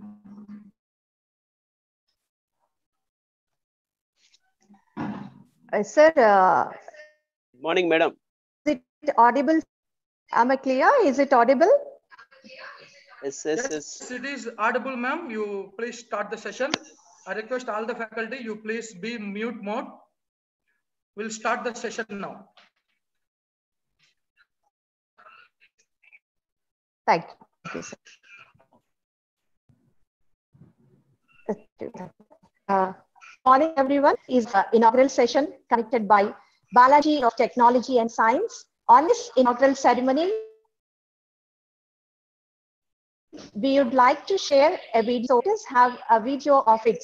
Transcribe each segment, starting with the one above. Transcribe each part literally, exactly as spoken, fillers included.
Uh, sir, uh, morning, madam. Is it audible? Am I clear? Is it audible? Yes, yes, yes. Yes, it is audible, ma'am. You please start the session. I request all the faculty, you please be mute mode. We'll start the session now. Thank you. Thank you, sir. Uh, morning, everyone. Is uh, inaugural session conducted by Balaji of Technology and Science. On this inaugural ceremony, we would like to share a video. So let us have a video of it.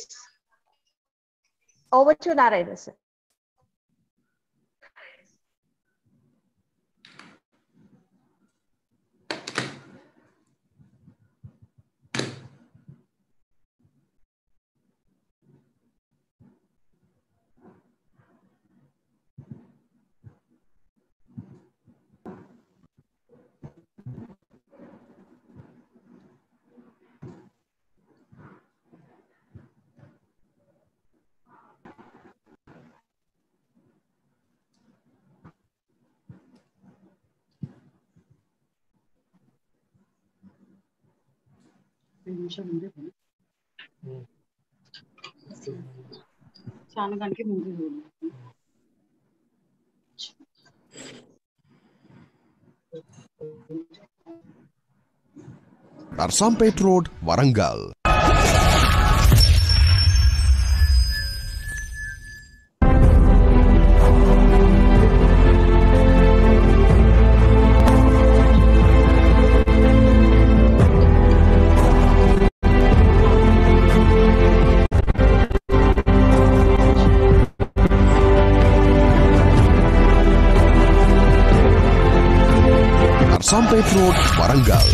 Over to Narayana, sir. Narsampet Road, Warangal. Narsampet Road, Warangal.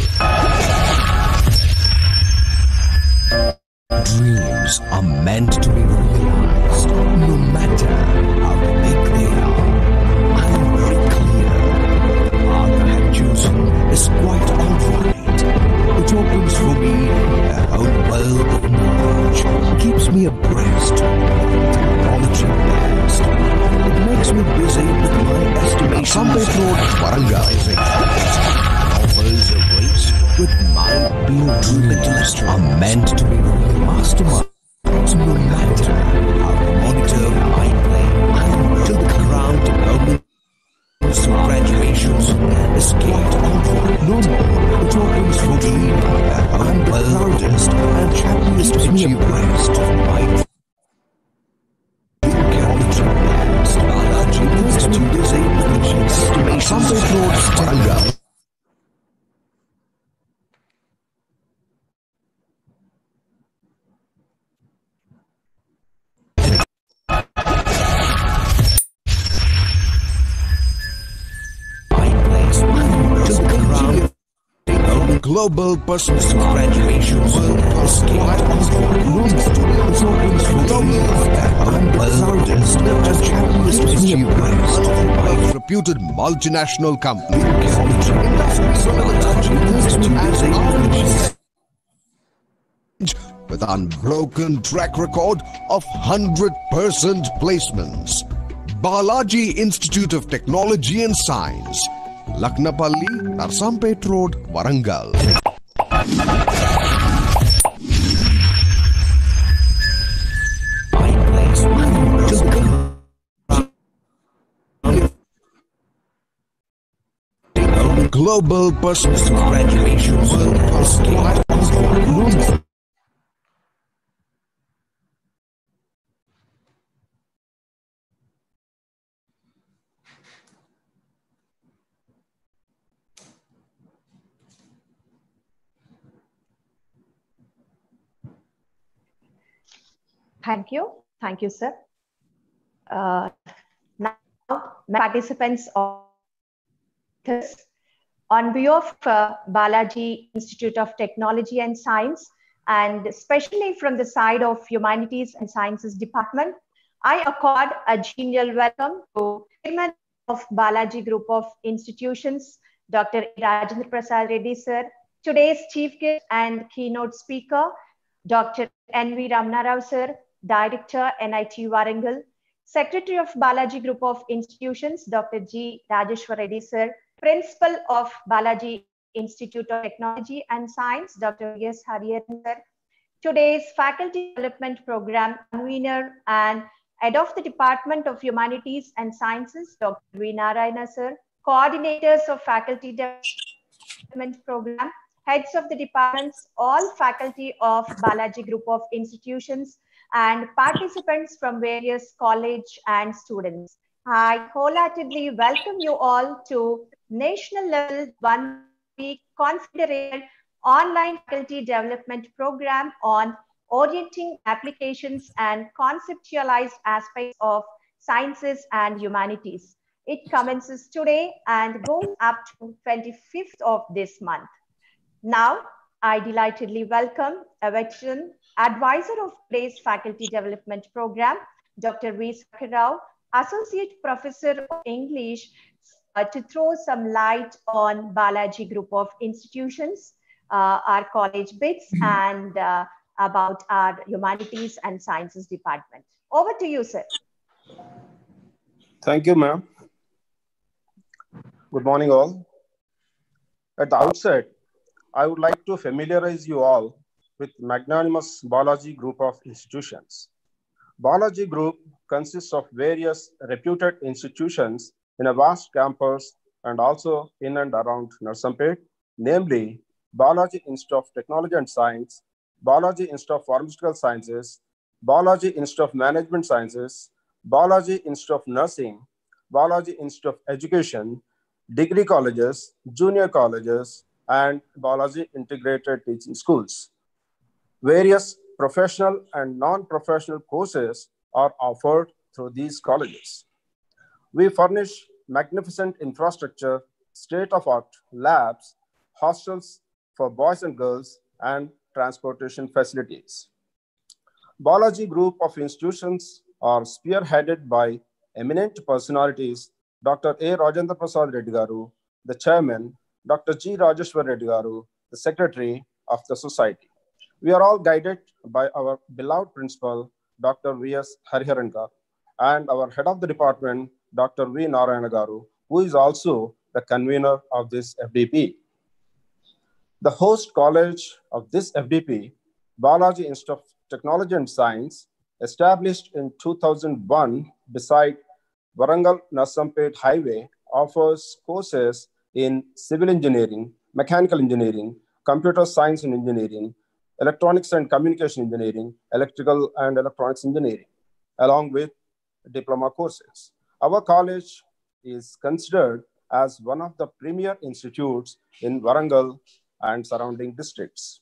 Dreams are meant to be realized, no matter how big they are. I am very clear. The path I have chosen is quite alright. It opens for me a whole world of knowledge, keeps me abreast of the technology past. It makes me busy with my estimations. Narsampet Road, Warangal. Offers a race with my being dreams are meant to be masterminds, no matter how monitor my play. I am till the ground development and graduations is quite alright. No more, it opens for me. I'm the proudest and happiest achievement of my Narsampet Road, Warangal. Global personal graduation world is quite by reputed multinational company. With unbroken track record of one hundred percent placements. Balaji Institute of Technology and Science. Laknapalli, Narsampet Road, Warangal. Global personal graduation world. Thank you. Thank you, sir. Uh, now, participants of this, on behalf of uh, Balaji Institute of Technology and Science, and especially from the side of Humanities and Sciences Department, I accord a genial welcome to Chairman of Balaji Group of Institutions, Doctor Rajendra Prasad Reddy, sir, today's chief guest and keynote speaker, Doctor N V Ramana Rao sir, Director, N I T Warangal, Secretary of Balaji Group of Institutions, Doctor G. Rajeshwar Reddy sir, Principal of Balaji Institute of Technology and Science, Doctor V S Hariharan sir, today's Faculty Development Program Convener and Head of the Department of Humanities and Sciences, Doctor V. Narayana sir, Coordinators of Faculty Development Program, Heads of the Departments, all faculty of Balaji Group of Institutions, and participants from various college and students. I wholeheartedly welcome you all to National Level One Week Confederated Online Faculty Development Program on Orienting Applications and Conceptualized Aspects of Sciences and Humanities. It commences today and goes up to twenty-fifth of this month. Now, I delightedly welcome a veteran advisor of today's Faculty Development Program, Doctor V. Sakhar Rao, Associate Professor of English, uh, to throw some light on Balaji Group of Institutions, uh, our college bits, and uh, about our Humanities and Sciences Department. Over to you, sir. Thank you, ma'am. Good morning, all. At the outset, I would like to familiarize you all with magnanimous Balaji Group of Institutions. Balaji Group consists of various reputed institutions in a vast campus and also in and around Narsampet, namely Balaji Institute of Technology and Science, Balaji Institute of Pharmaceutical Sciences, Balaji Institute of Management Sciences, Balaji Institute of Nursing, Balaji Institute of Education, degree colleges, junior colleges, and Balaji Integrated Teaching Schools. Various professional and non-professional courses are offered through these colleges. We furnish magnificent infrastructure, state-of-art labs, hostels for boys and girls, and transportation facilities. Balaji Group of Institutions are spearheaded by eminent personalities, Doctor A. Rajendra Prasad Reddy Garu, the chairman, Doctor G. Rajeshwar Reddy Garu, the secretary of the society. We are all guided by our beloved principal, Doctor V S Hariharan Garu, and our head of the department, Doctor V. Narayana Garu, who is also the convener of this F D P. The host college of this F D P, Balaji Institute of Technology and Science, established in two thousand one beside Warangal-Narsampet Highway, offers courses in civil engineering, mechanical engineering, computer science and engineering, electronics and communication engineering, electrical and electronics engineering, along with diploma courses. Our college is considered as one of the premier institutes in Warangal and surrounding districts.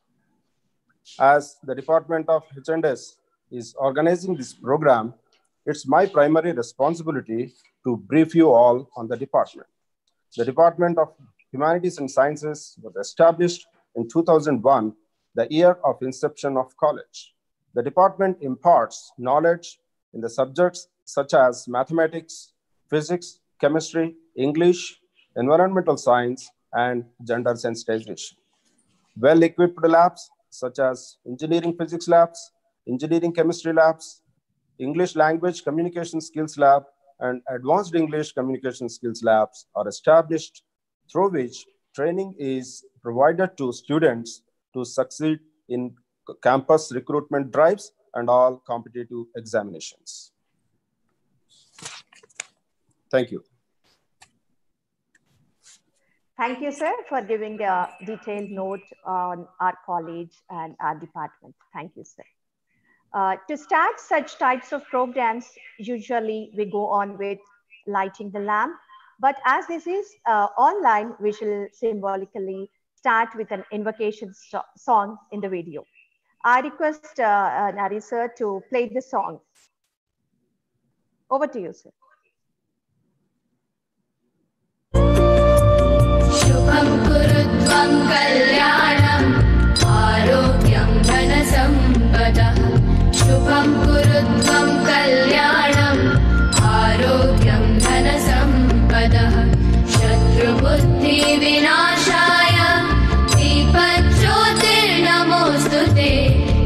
As the Department of H and S is organizing this program, it's my primary responsibility to brief you all on the department. The Department of Humanities and Sciences was established in two thousand one, the year of inception of college. The department imparts knowledge in the subjects such as mathematics, physics, chemistry, English, environmental science, and gender sensitization. Well-equipped labs such as engineering physics labs, engineering chemistry labs, English language communication skills lab, and advanced English communication skills labs are established, through which training is provided to students to succeed in campus recruitment drives and all competitive examinations. Thank you. Thank you, sir, for giving a detailed note on our college and our department. Thank you, sir. Uh, to start such types of programs, usually we go on with lighting the lamp. But as this is uh, online, we shall symbolically start with an invocation so song in the video. I request uh, uh, Nari sir to play the song. Over to you, sir. Shubham kurutvam kalyanam arogyam dhanasampadah. Shubham kurutvam kalyanam arogyam dhanasampadah. Shatru buddhi vinashaya deepajyotir namostute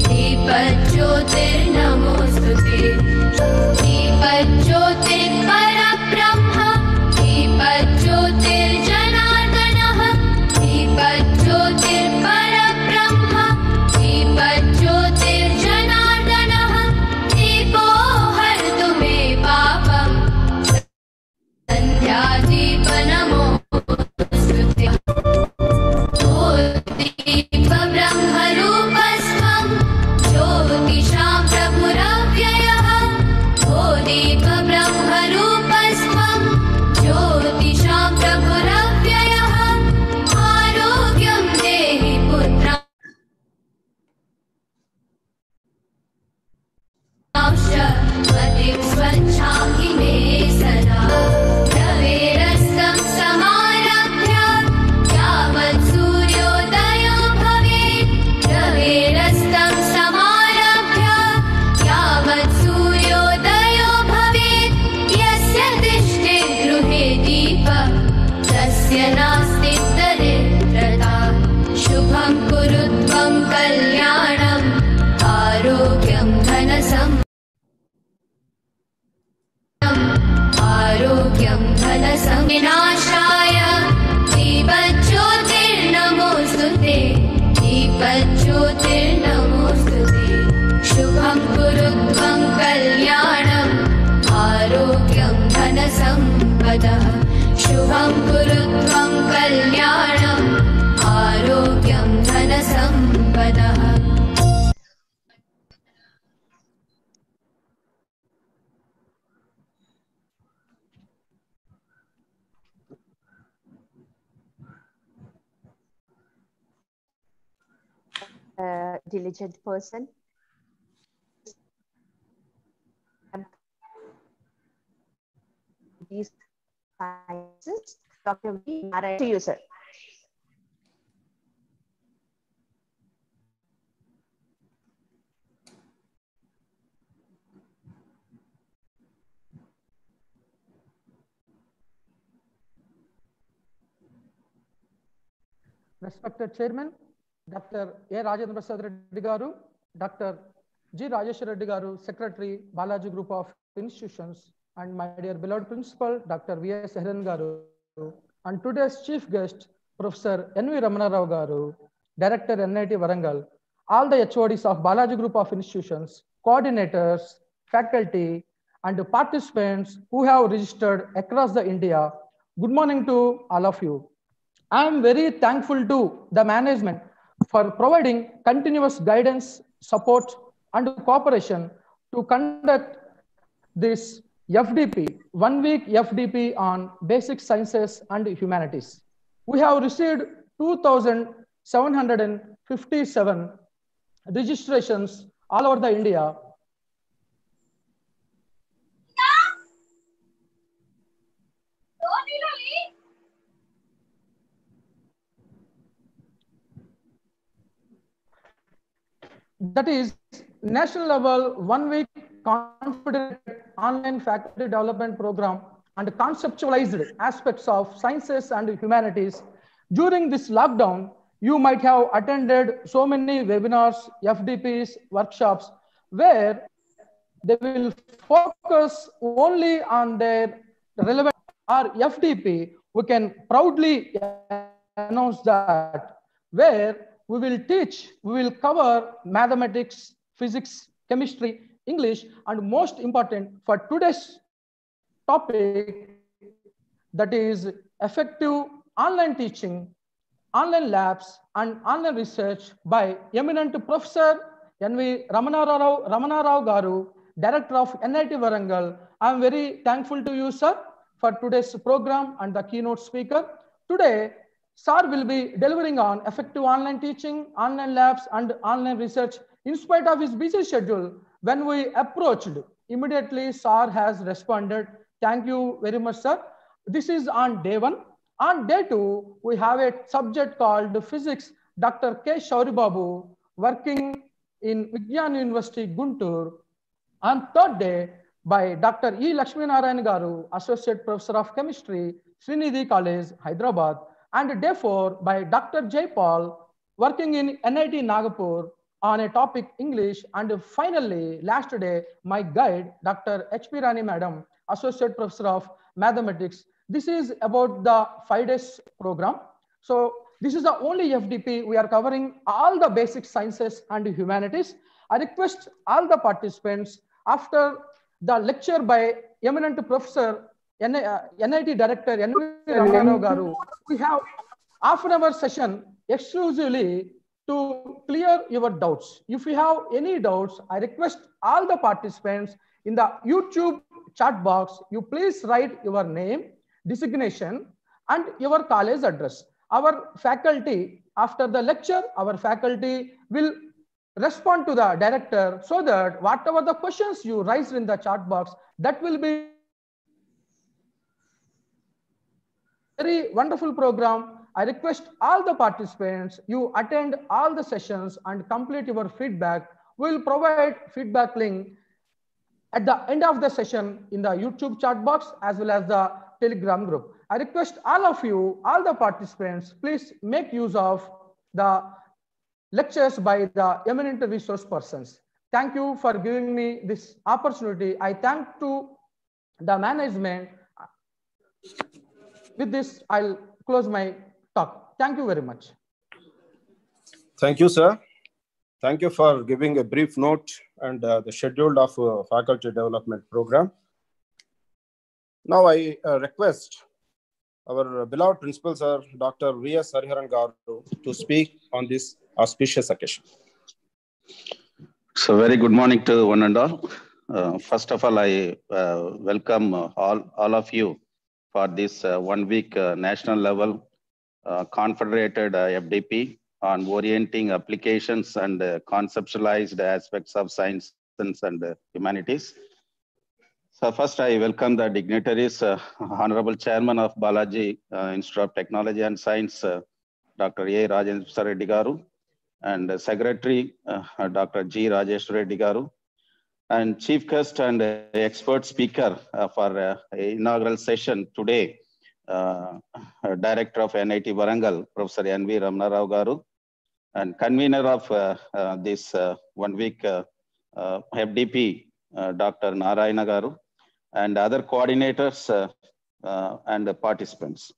शुभं कुरु त्वं कल्याणम् आरोग्यं धनसम्पदः uh, diligent person. These sciences, Doctor V. Narayan, to you, sir. Respected Chairman, Doctor A. Rajendra Prasad Reddy Garu, Doctor G. Rajesh Reddy Garu, Secretary, Balaji Group of Institutions, and my dear beloved Principal, Doctor V S Heran Garu, and today's Chief Guest, Professor N V Ramana Rao Garu, Director N I T Warangal, all the H O Ds of Balaji Group of Institutions, coordinators, faculty, and participants who have registered across the India. Good morning to all of you. I am very thankful to the management for providing continuous guidance, support, and cooperation to conduct this F D P, one week F D P on basic sciences and humanities. We have received two thousand seven hundred fifty-seven registrations all over the India. That is national level one week confident online faculty development program and conceptualized aspects of sciences and humanities. During this lockdown, you might have attended so many webinars, F D Ps, workshops, where they will focus only on their relevant or F D P. We can proudly announce that where we will teach, we will cover mathematics, physics, chemistry, English, and most important for today's topic, that is effective online teaching, online labs, and online research by eminent Professor N V Ramana Rao, Ramana Rao Garu, Director of N I T Warangal. I am very thankful to you, sir, for today's program and the keynote speaker. Today, Sir will be delivering on effective online teaching, online labs, and online research. In spite of his busy schedule, when we approached, immediately Sir has responded. Thank you very much, sir. This is on day one. On day two, we have a subject called physics. Doctor K. Shauri Babu, working in Vigyan University, Guntur. On third day, by Doctor E. Lakshmi Narayan Garu, Associate Professor of Chemistry, Srinidhi College, Hyderabad. And day four by Doctor Jay Paul, working in N I T Nagpur on a topic English. And finally, last day, my guide, Doctor H P Rani Madam, Associate Professor of Mathematics. This is about the five days program. So this is the only F D P. We are covering all the basic sciences and humanities. I request all the participants, after the lecture by eminent Professor N I T Director N V Ramana Rao Garu, we have half an hour session exclusively to clear your doubts. If you have any doubts, I request all the participants in the YouTube chat box, you please write your name, designation, and your college address. Our faculty, after the lecture, our faculty will respond to the director so that whatever the questions you raised in the chat box, that will be very wonderful program. I request all the participants, you attend all the sessions and complete your feedback. We will provide feedback link at the end of the session in the YouTube chat box as well as the Telegram group. I request all of you, all the participants, please make use of the lectures by the eminent resource persons. Thank you for giving me this opportunity. I thank to the management. With this, I'll close my talk. Thank you very much. Thank you, sir. Thank you for giving a brief note and uh, the schedule of uh, faculty development program. Now I uh, request our beloved principal sir, Doctor V S Hariharan Garu, to speak on this auspicious occasion. So very good morning to one and all. Uh, first of all, I uh, welcome uh, all, all of you for this uh, one week uh, national level uh, confederated uh, F D P on orienting applications and uh, conceptualized aspects of science and uh, humanities. So first I welcome the dignitaries, uh, Honorable Chairman of Balaji uh, Institute of Technology and Science, uh, Doctor A. Rajendra Reddy Garu, and uh, Secretary, uh, Doctor G. Rajesh Reddy Garu, and Chief Guest and uh, expert speaker uh, for uh, inaugural session today, uh, Director of N I T Warangal, Professor N V Ramana Rao Garu, and convener of uh, uh, this uh, one week uh, uh, F D P, uh, Doctor Narayana Garu, and other coordinators uh, uh, and the participants.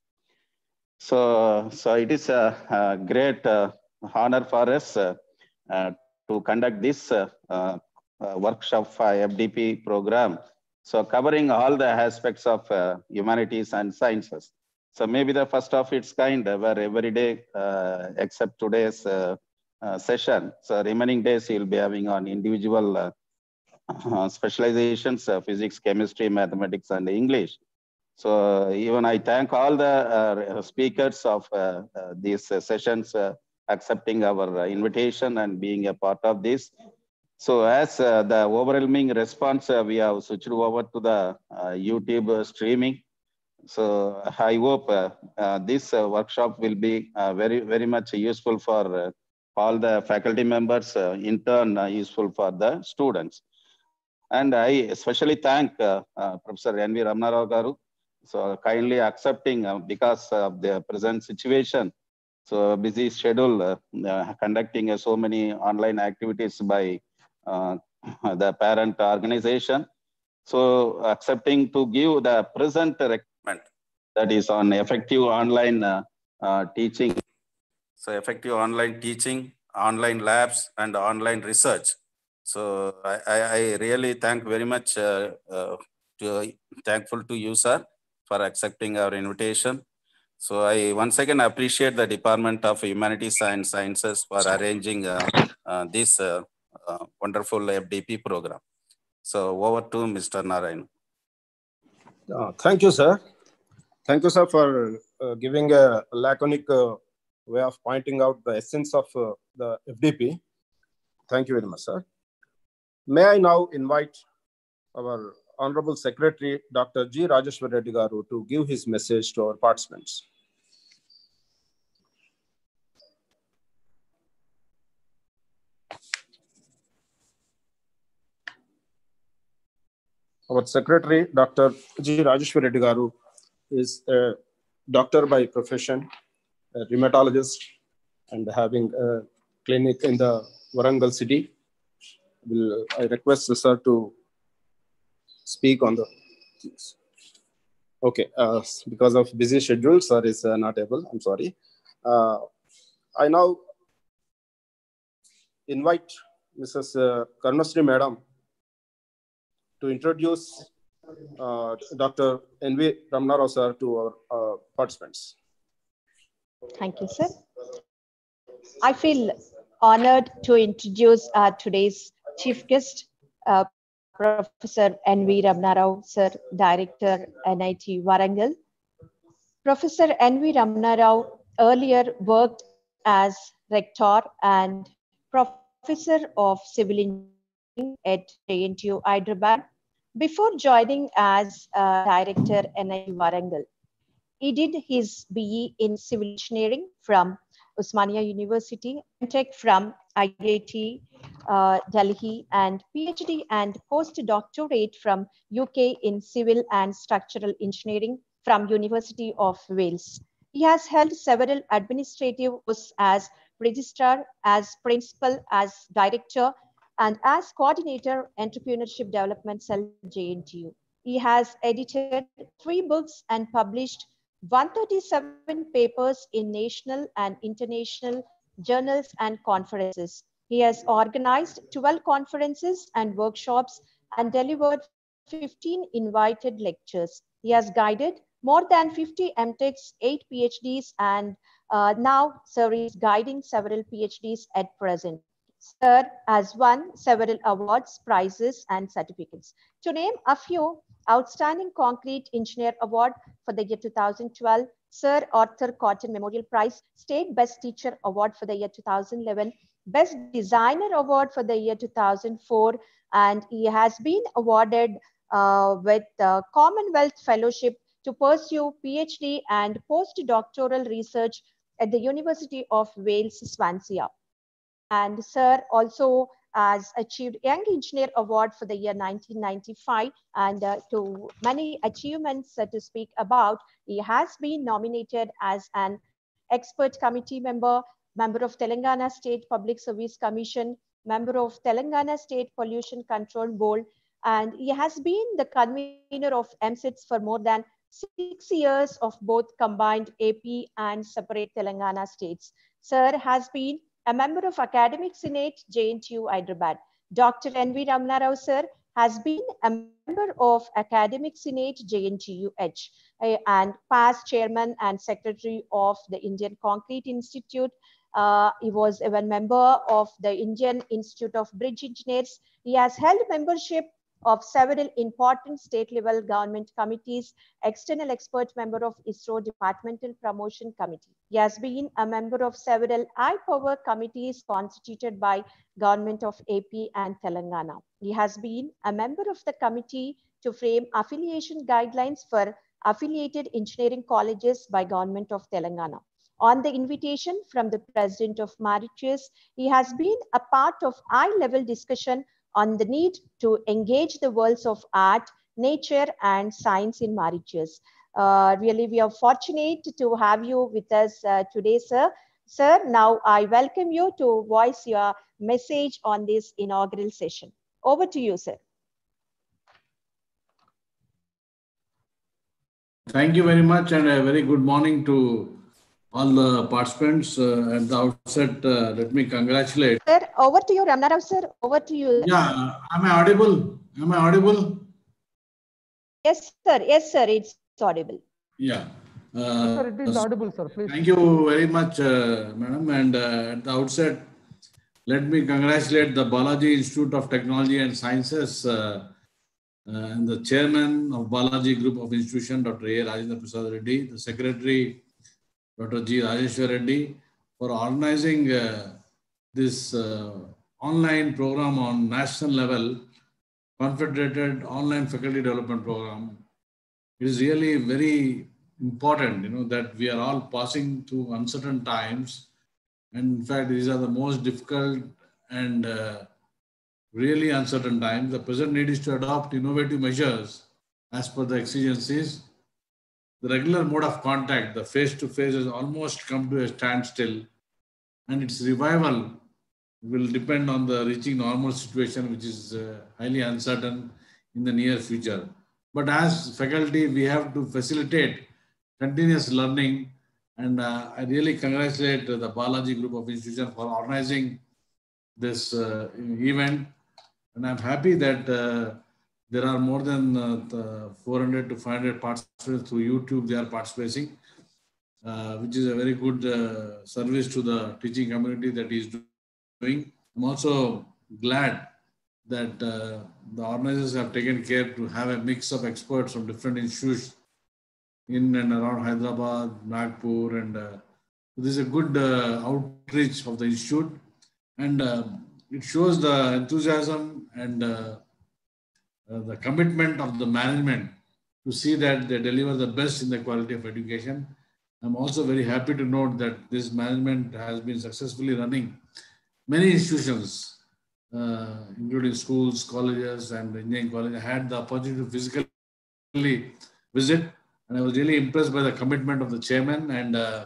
So, so it is a, a great uh, honor for us uh, uh, to conduct this uh, uh, uh, workshop for F D P program. So covering all the aspects of uh, humanities and sciences. So maybe the first of its kind uh, where every day uh, except today's uh, uh, session. So remaining days you'll be having on individual uh, uh, specializations, uh, physics, chemistry, mathematics, and English. So uh, even I thank all the uh, speakers of uh, uh, these uh, sessions uh, accepting our uh, invitation and being a part of this. So as uh, the overwhelming response, uh, we have switched over to the uh, YouTube uh, streaming. So I hope uh, uh, this uh, workshop will be uh, very, very much useful for uh, all the faculty members, uh, in turn uh, useful for the students. And I especially thank uh, uh, Professor N V Ramana Rao Garu, so kindly accepting uh, because of the present situation. So busy schedule, uh, uh, conducting uh, so many online activities by uh, the parent organization. So accepting to give the present recommend that is on effective online uh, uh, teaching. So effective online teaching, online labs, and online research. So I, I, I really thank very much, uh, uh, to, thankful to you, sir, for accepting our invitation. So I once again appreciate the Department of Humanities and Sciences for arranging uh, uh, this uh, uh, wonderful F D P program. So over to Mister Narayan. Uh, thank you, sir. Thank you, sir, for uh, giving a laconic uh, way of pointing out the essence of uh, the F D P. Thank you very much, sir. May I now invite our Honorable Secretary, Doctor G. Rajeshwar Reddy Garu, to give his message to our participants. Our Secretary, Doctor G. Rajeshwar Reddy Garu, is a doctor by profession, a rheumatologist, and having a clinic in the Warangal city. Will I request the sir to speak on the. Okay, uh, because of busy schedule, sir is uh, not able. I'm sorry. Uh, I now invite Missus Uh, Karnasri Madam to introduce uh, Doctor N V Ramana Rao sir to our uh, participants. Thank you, sir. I feel honored to introduce uh, today's chief guest, uh, Professor N V Ramana Rao sir, Director, N I T Warangal. Professor N V Ramana Rao earlier worked as Rector and Professor of Civil Engineering at J N T U Hyderabad before joining as uh, Director, N I T Warangal. He did his B E in Civil Engineering from Osmania University, Tech from I I T uh, Delhi, and PhD and postdoctorate from U K in Civil and Structural Engineering from University of Wales. He has held several administrative posts as registrar, as principal, as director, and as coordinator, Entrepreneurship Development Cell, J N T U. He has edited three books and published one hundred thirty-seven papers in national and international journals and conferences. He has organized twelve conferences and workshops and delivered fifteen invited lectures. He has guided more than fifty M Techs, eight PhDs, and uh, now Sir is guiding several PhDs at present. Sir has won several awards, prizes, and certificates. To name a few, Outstanding Concrete Engineer Award for the year two thousand twelve, Sir Arthur Cotton Memorial Prize, State Best Teacher Award for the year two thousand eleven, Best Designer Award for the year two thousand four, and he has been awarded uh, with the Commonwealth Fellowship to pursue PhD and postdoctoral research at the University of Wales, Swansea. And Sir also has achieved Young Engineer Award for the year nineteen ninety-five, and uh, to many achievements uh, to speak about. He has been nominated as an expert committee member, member of Telangana State Public Service Commission, member of Telangana State Pollution Control Board, and he has been the convener of M S I Ts for more than six years of both combined A P and separate Telangana states. Sir has been a member of Academic Senate, J N T U, Hyderabad. Doctor N V Ramana Rao, sir, has been a member of Academic Senate, J N T U H, and past chairman and secretary of the Indian Concrete Institute. Uh, he was even member of the Indian Institute of Bridge Engineers. He has held membership of several important state-level government committees, external expert member of ISRO Departmental Promotion Committee. He has been a member of several high-power committees constituted by Government of A P and Telangana. He has been a member of the committee to frame affiliation guidelines for affiliated engineering colleges by Government of Telangana. On the invitation from the President of Mauritius, he has been a part of high-level discussion on the need to engage the worlds of art, nature, and science in Mauritius. Uh, really, we are fortunate to have you with us uh, today, sir. Sir, now I welcome you to voice your message on this inaugural session. Over to you, sir. Thank you very much, and a very good morning to all the participants. Uh, at the outset, uh, let me congratulate. Sir, over to you, Ramana Rao, sir. Over to you. Yeah, am I audible? Am I audible? Yes, sir. Yes, sir. It's audible. Yeah. Uh, Yes, sir, it is audible, sir. Please. Thank you very much, uh, madam. And uh, at the outset, let me congratulate the Balaji Institute of Technology and Sciences uh, uh, and the chairman of Balaji Group of Institution, Doctor A. Rajendra Prasad Reddy, the secretary, Doctor G. Rajeshwar Reddy, for organizing uh, this uh, online program on national level, Confederated Online Faculty Development Program. It is really very important, you know, that we are all passing through uncertain times. And in fact, these are the most difficult and uh, really uncertain times. The present need is to adopt innovative measures as per the exigencies. The regular mode of contact, the face-to-face, has almost come to a standstill, and its revival will depend on the reaching normal situation, which is uh, highly uncertain in the near future. But as faculty, we have to facilitate continuous learning, and uh, I really congratulate uh, the Balaji Group of Institutions for organizing this uh, event, and I'm happy that uh, there are more than uh, four hundred to five hundred participants through YouTube. They are participating, uh, which is a very good uh, service to the teaching community that he is doing. I'm also glad that uh, the organizers have taken care to have a mix of experts from different institutes in and around Hyderabad, Nagpur, and uh, this is a good uh, outreach of the institute, and uh, it shows the enthusiasm and uh, uh, the commitment of the management to see that they deliver the best in the quality of education. I'm also very happy to note that this management has been successfully running many institutions, uh, including schools, colleges, and engineering college. I had the opportunity to physically visit, and I was really impressed by the commitment of the chairman and uh,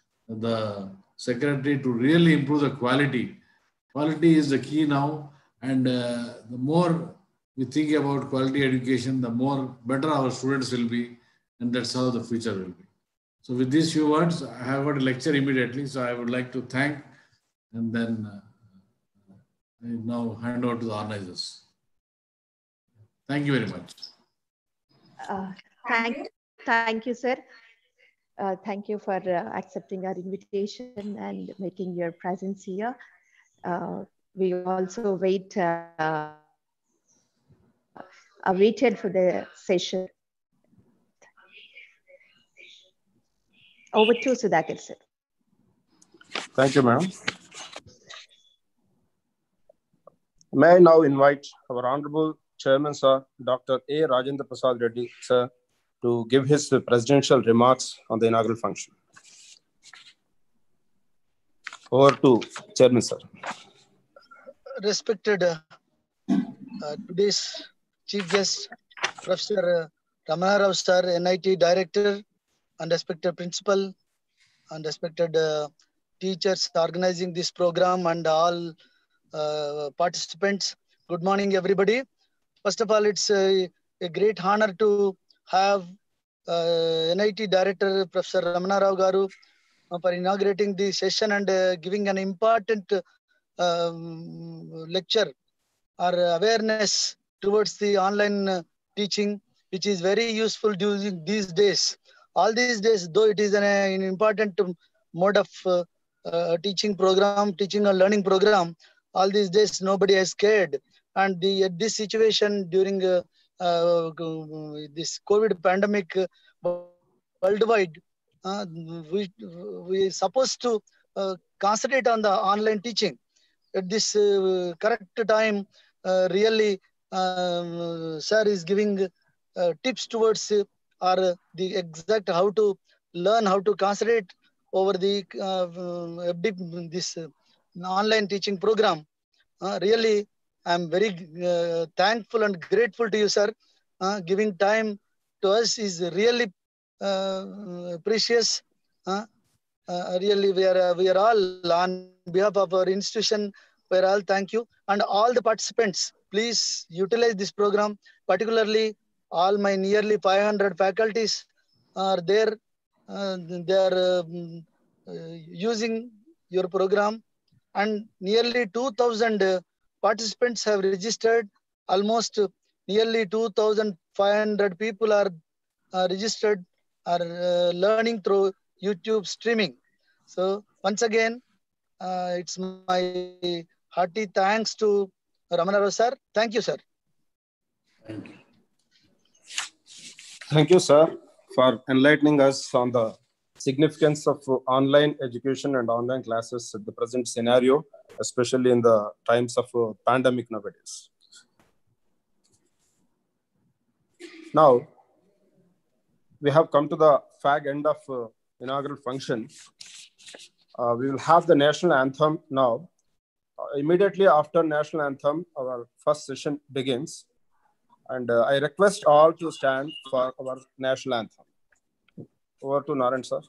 the secretary to really improve the quality. Quality is the key now, and uh, the more we think about quality education, the more better our students will be, and that's how the future will be. So with these few words, I have got a lecture immediately, so I would like to thank, and then uh, I now hand over to the organizers. Thank you very much. Uh, thank, Thank you, sir. Uh, thank you for uh, accepting our invitation and making your presence here. Uh, we also wait, uh, uh, waited for the session. Over to Sudhakar, sir. Thank you, ma'am. May I now invite our Honorable Chairman, sir, Doctor A. Rajendra Prasad Reddy, sir, to give his presidential remarks on the inaugural function. Over to Chairman, sir. Respected uh, uh, today's chief guest, Professor uh, Ramana Rao sir, N I T Director, and respected principal, and respected uh, teachers organizing this program, and all uh, participants. Good morning, everybody. First of all, it's a, a great honor to have uh, N I T Director, Professor Ramana Rao Garu, uh, for inaugurating the session and uh, giving an important um, lecture or awareness towards the online uh, teaching, which is very useful during these days. All these days, though it is an, an important mode of uh, uh, teaching program, teaching and learning program, all these days nobody is scared. And the uh, this situation during uh, uh, this COVID pandemic uh, worldwide, uh, we we supposed to uh, concentrate on the online teaching. At this uh, correct time, uh, really, um, sir is giving uh, tips towards uh, or the exact how to learn, how to concentrate over the uh, this uh, online teaching program. Uh, really, I'm very uh, thankful and grateful to you, sir. Uh, giving time to us is really uh, precious. Uh, uh, really, we are uh, we are all on behalf of our institution. We are all thank you, and all the participants. Please utilize this program, particularly all my nearly five hundred faculties are there. Uh, they are um, uh, using your program, and nearly two thousand uh, participants have registered. Almost uh, nearly two thousand five hundred people are uh, registered, are uh, learning through YouTube streaming. So once again, uh, it's my hearty thanks to Ramana Rao sir. Thank you, sir. Thank you. Thank you, sir, for enlightening us on the significance of online education and online classes at the present scenario, especially in the times of uh, pandemic nowadays. Now, we have come to the fag end of uh, inaugural function. Uh, we will have the national anthem now. Uh, immediately after national anthem, our first session begins. And uh, I request all to stand for our national anthem. Over to Narayan, sir.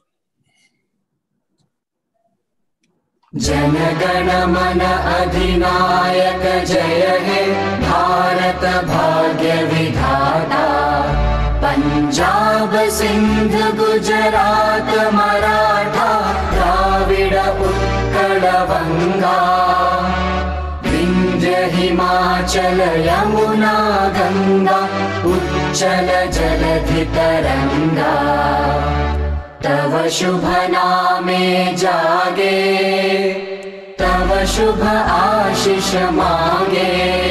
Jana Gana मन अधिनायक जय हे भारत भाग्य विधाता पंजाब सिंध गुजरात मराठा द्राविड उत्कल बंगा विंध्य हिमाचल यमुना गंगा उच्चल जलधि तरंगा तव शुभ नामे जागे तव शुभ आशीष मांगे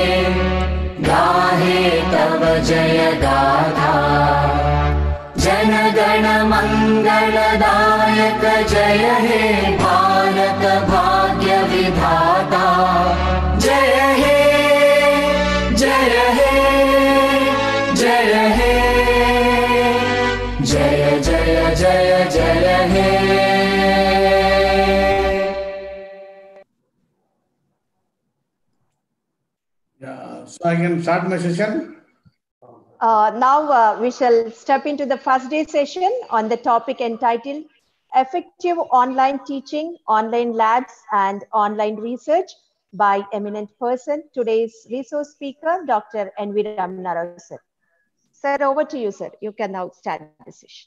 गाहे तव जय गाथा जन गण मंगलदायक जय हे भारत भाग्य विधाता जय हे जय हे जय हे जय जय जय जय हे Yeah, so I can start my session. Uh, now uh, we shall step into the first day session on the topic entitled Effective Online Teaching, Online Labs and Online Research by eminent person, today's resource speaker, Doctor N V Ramana Rao sir. Sir, over to you, sir. You can now start the session.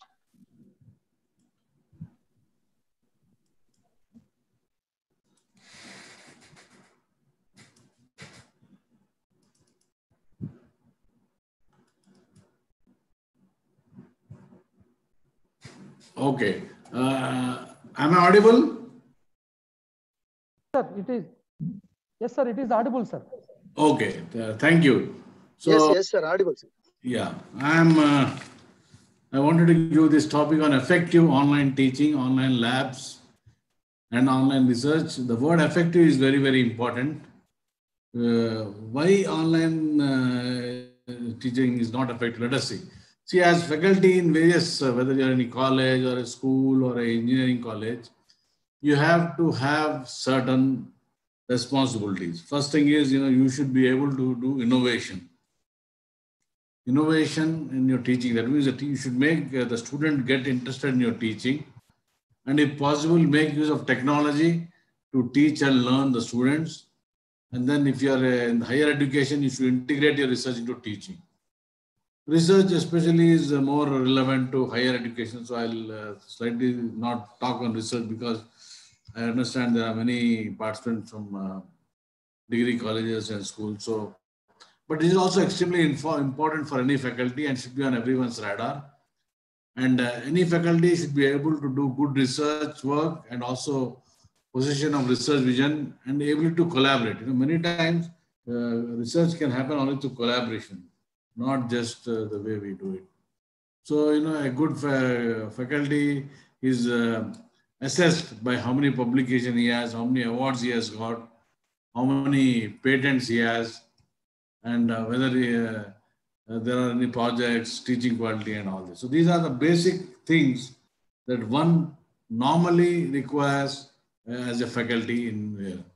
Okay. Uh, am I audible? Sir, it is. Yes, sir, it is audible, sir. Okay. Uh, thank you. So, Yes, yes, sir. Audible, sir. yeah, I'm. Uh, I wanted to give this topic on effective online teaching, online labs, and online research. The word effective is very, very important. Uh, why online uh, teaching is not effective? Let us see. See, as faculty in various, uh, whether you're in a college or a school or an engineering college, you have to have certain responsibilities. First thing is, you know, you should be able to do innovation. Innovation in your teaching. That means that you should make uh, the student get interested in your teaching, and if possible, make use of technology to teach and learn the students. And then if you are uh, in higher education, you should integrate your research into teaching. Research especially is uh, more relevant to higher education. So I'll uh, slightly not talk on research because I understand there are many participants from uh, degree colleges and schools. So, but it is also extremely info important for any faculty and should be on everyone's radar. And uh, any faculty should be able to do good research work and also possession of research vision and ability to collaborate. You know, many times uh, research can happen only through collaboration, not just uh, the way we do it. So, you know, a good fa faculty is uh, assessed by how many publications he has, how many awards he has got, how many patents he has, and uh, whether he, uh, uh, there are any projects, teaching quality and all this. So these are the basic things that one normally requires uh, as a faculty in here.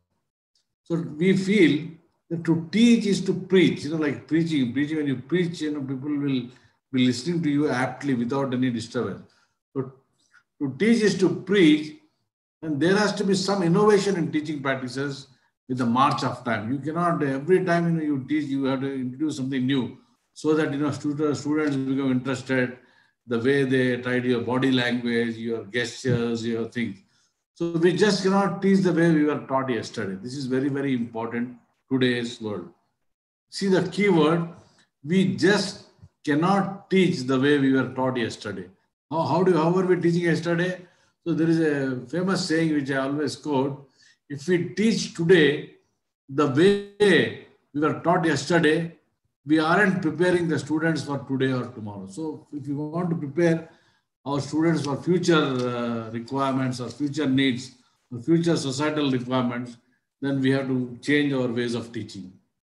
So we feel that to teach is to preach, you know, like preaching. Preaching, when you preach, you know, people will be listening to you aptly without any disturbance. So to teach is to preach, and there has to be some innovation in teaching practices with the march of time. You cannot, every time you know you teach, you have to introduce something new so that you know students students become interested, the way they try to your body language, your gestures, your things. So we just cannot teach the way we were taught yesterday. This is very, very important today's world. See the key word, we just cannot teach the way we were taught yesterday. How, how, do, how were we teaching yesterday? So there is a famous saying which I always quote, if we teach today the way we were taught yesterday, we aren't preparing the students for today or tomorrow. So if you want to prepare our students for future uh, requirements or future needs or future societal requirements, then we have to change our ways of teaching.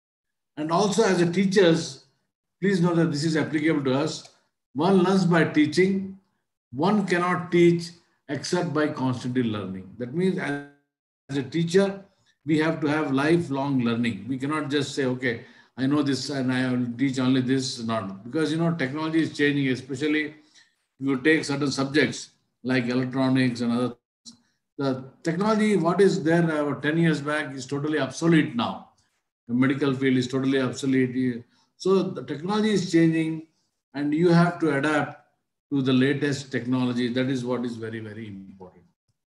And also as a teachers, please know that this is applicable to us. One learns by teaching. One cannot teach except by constantly learning. That means as, as a teacher, we have to have lifelong learning. We cannot just say, okay, I know this and I will teach only this, not. Because, you know, technology is changing, especially you take certain subjects like electronics and other. The technology, what is there about ten years back is totally obsolete now. The medical field is totally obsolete. So the technology is changing and you have to adapt to the latest technology. That is what is very, very important.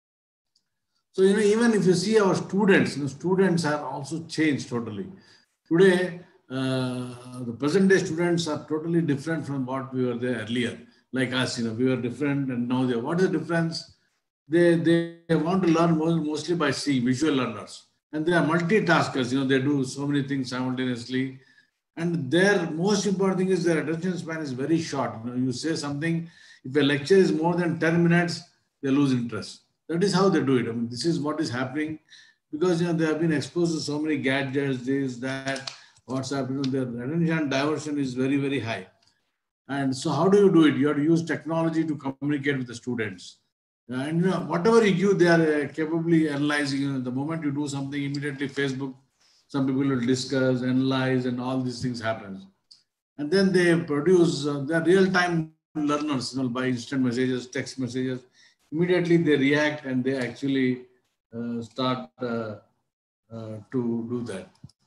So, you know, even if you see our students, you know, students have also changed totally. Today, uh, the present day students are totally different from what we were there earlier. Like us, you know, we were different and now they are. What is the difference? They, they want to learn mostly by seeing, visual learners. And they are multitaskers, you know, they do so many things simultaneously. And their most important thing is their attention span is very short. You know, you say something, if a lecture is more than ten minutes, they lose interest. That is how they do it. I mean, this is what is happening because, you know, they have been exposed to so many gadgets, this, that, WhatsApp, you know, their attention diversion is very, very high. And so how do you do it? You have to use technology to communicate with the students. And you know, whatever you give, they are uh, capably analyzing. You know, the moment you do something, immediately Facebook, some people will discuss, analyze, and all these things happen. And then they produce, uh, they're real-time learners, you know, by instant messages, text messages. Immediately they react and they actually uh, start uh, uh, to do that.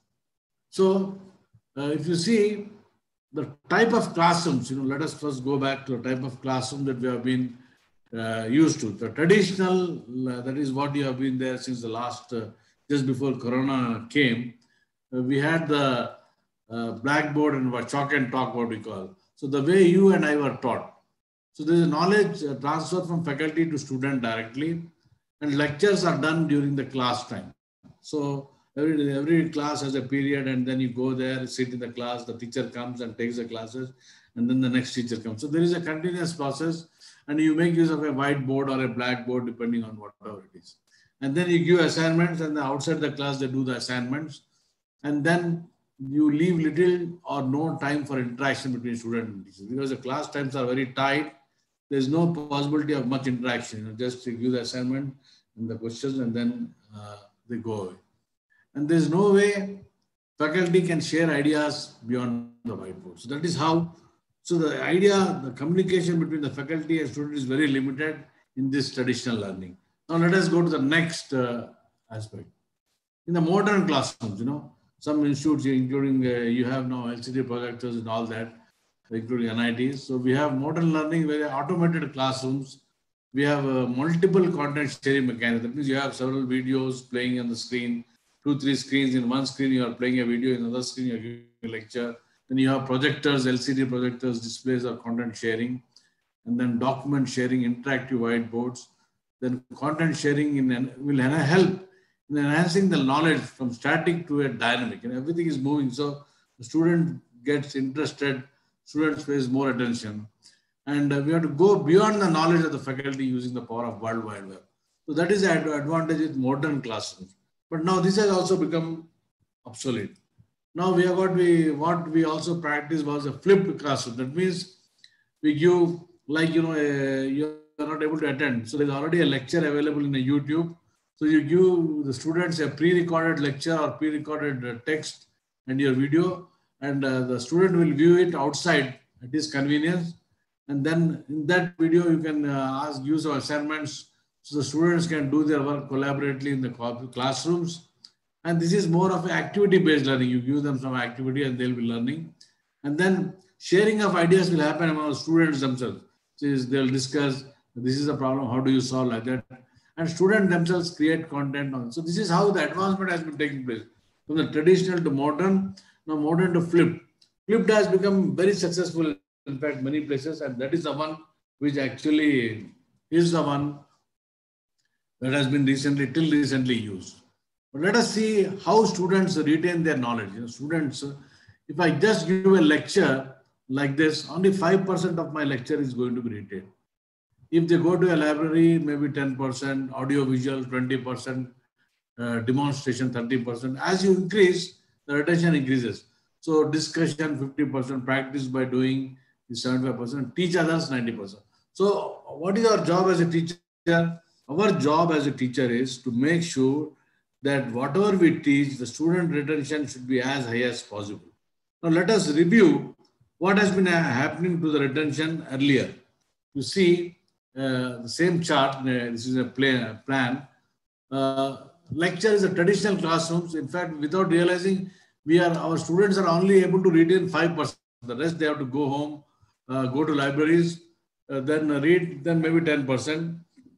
So uh, if you see the type of classrooms, you know, let us first go back to the type of classroom that we have been uh, used to. The traditional, uh, that is what you have been there since the last, uh, just before Corona came, uh, we had the uh, blackboard and chalk and talk, what we call. So the way you and I were taught. So there is knowledge uh, transfer from faculty to student directly, and lectures are done during the class time. So every, every class has a period, and then you go there, sit in the class, the teacher comes and takes the classes, and then the next teacher comes. So there is a continuous process, and you make use of a whiteboard or a blackboard depending on whatever it is. And then you give assignments, and outside the class they do the assignments, and then you leave little or no time for interaction between student and teacher, because the class times are very tight. There's no possibility of much interaction. You know, just give the assignment and the questions, and then uh, they go away. And there's no way faculty can share ideas beyond the whiteboard. So that is how, so the idea, the communication between the faculty and student is very limited in this traditional learning. Now let us go to the next uh, aspect. In the modern classrooms, you know, some institutes, including uh, you have now L C D projectors and all that, including N I Ts. So we have modern learning, very automated classrooms. We have uh, multiple content sharing mechanisms. That means you have several videos playing on the screen, two, three screens. In one screen, you are playing a video. In another screen, you are giving a lecture. Then you have projectors, L C D projectors, displays of content sharing, and then document sharing, interactive whiteboards. Then content sharing in, will help in enhancing the knowledge from static to a dynamic, and everything is moving. So the student gets interested, students pays more attention, and uh, we have to go beyond the knowledge of the faculty using the power of World Wide Web. So that is the advantage with modern classrooms. But now this has also become obsolete. Now we have got, we, what we also practiced was a flipped classroom. That means we give, like, you know, a, you're not able to attend. So there's already a lecture available in the YouTube. So you give the students a pre-recorded lecture or pre-recorded uh, text and your video, and uh, the student will view it outside at his convenience. And then in that video, you can uh, ask, use of assignments, so the students can do their work collaboratively in the classrooms. And this is more of an activity-based learning. You give them some activity and they'll be learning. And then sharing of ideas will happen among the students themselves. So they'll discuss, this is a problem, how do you solve like that? And students themselves create content on. So this is how the advancement has been taking place. From the traditional to modern, now modern to flipped. Flipped has become very successful, in fact, many places, and that is the one which actually is the one that has been recently, till recently used. But let us see how students retain their knowledge. You know, students, if I just give a lecture like this, only five percent of my lecture is going to be retained. If they go to a library, maybe ten percent, audio visual twenty percent, uh, demonstration thirty percent. As you increase, the retention increases. So discussion fifty percent, practice by doing is seventy-five percent, teach others ninety percent. So what is our job as a teacher? Our job as a teacher is to make sure that whatever we teach, the student retention should be as high as possible. Now let us review what has been happening to the retention earlier. You see uh, the same chart, uh, this is a play, plan. Uh, lecture is a traditional classrooms. In fact, without realizing, we are our students are only able to retain five percent. The rest they have to go home, uh, go to libraries, uh, then read, then maybe ten percent.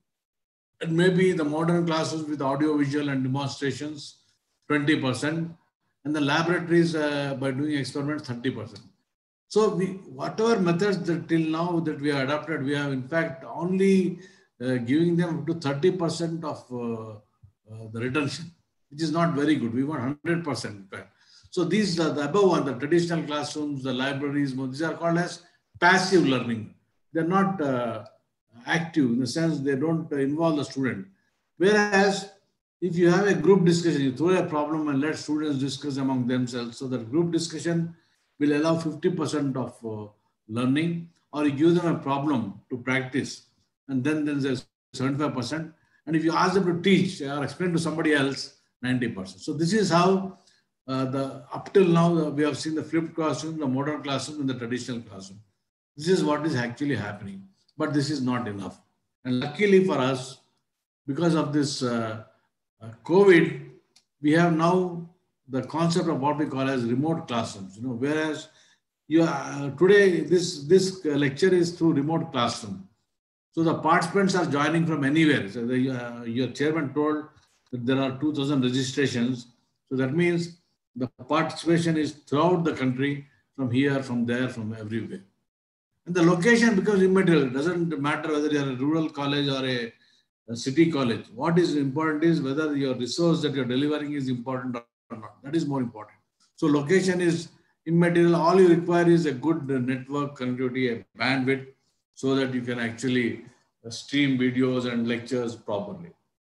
And maybe the modern classes with audio, visual and demonstrations, twenty percent. And the laboratories uh, by doing experiments, thirty percent. So we, whatever methods that till now that we have adopted, we have in fact only uh, giving them up to thirty percent of uh, uh, the retention, which is not very good. We want one hundred percent in fact. So these are the above one, the traditional classrooms, the libraries, these are called as passive learning. They're not uh, active in the sense they don't uh, involve the student. Whereas if you have a group discussion, you throw a problem and let students discuss among themselves. So that group discussion will allow fifty percent of uh, learning, or you give them a problem to practice, and then, then there's seventy-five percent. And if you ask them to teach or explain to somebody else, ninety percent. So this is how uh, the up till now uh, we have seen the flipped classroom, the modern classroom, and the traditional classroom. This is what is actually happening, but this is not enough. And luckily for us, because of this uh, uh, COVID, we have now the concept of what we call as remote classrooms. You know, whereas you uh, today this this lecture is through remote classroom, so the participants are joining from anywhere. So the, uh, your chairman told that there are two thousand registrations, so that means the participation is throughout the country, from here, from there, from everywhere. And the location becomes immaterial. It doesn't matter whether you are a rural college or a, a city college. What is important is whether your resource that you're delivering is important or not. That is more important. So location is immaterial. All you require is a good network connectivity, a bandwidth, so that you can actually stream videos and lectures properly.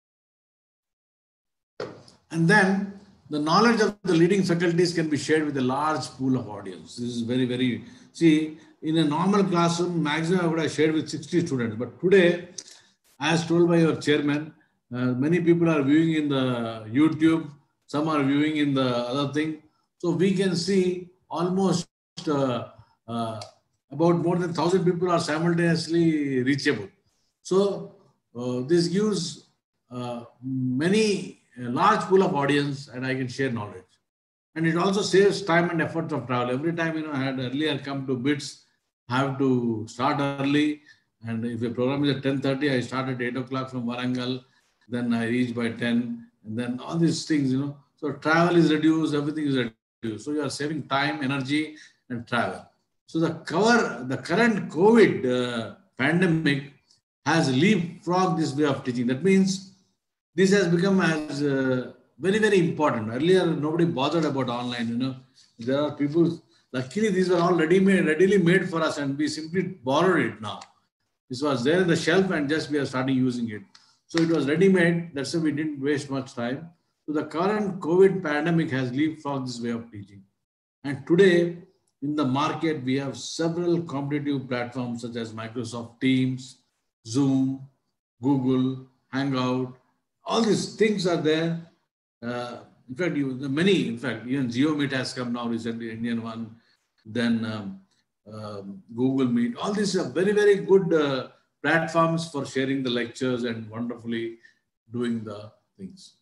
And then the knowledge of the leading faculties can be shared with a large pool of audience. This is very, very, see, in a normal classroom, maximum I would have shared with sixty students. But today, as told by your chairman, uh, many people are viewing in the YouTube, some are viewing in the other thing. So we can see almost uh, uh, about more than one thousand people are simultaneously reachable. So uh, this gives uh, many, a large pool of audience, and I can share knowledge. And it also saves time and effort of travel. Every time, you know, I had earlier come to BITS, I have to start early. And if the program is at ten thirty, I start at eight o'clock from Warangal. Then I reach by ten. And then all these things, you know. So travel is reduced, everything is reduced. So you are saving time, energy, and travel. So the cover, the current COVID uh, pandemic has leapfrogged this way of teaching. That means this has become as uh, very, very important. Earlier, nobody bothered about online, you know. There are people, luckily these are all ready-made, readily made for us, and we simply borrowed it now. This was there in the shelf and just we are starting using it. So it was ready-made, that's why we didn't waste much time. So the current COVID pandemic has leapfrogged this way of teaching. And today, in the market, we have several competitive platforms such as Microsoft Teams, Zoom, Google, Hangout. All these things are there. Uh, in fact, you, many, in fact, even GeoMeet has come now recently, Indian one, then um, uh, Google Meet. All these are very, very good uh, platforms for sharing the lectures and wonderfully doing the things.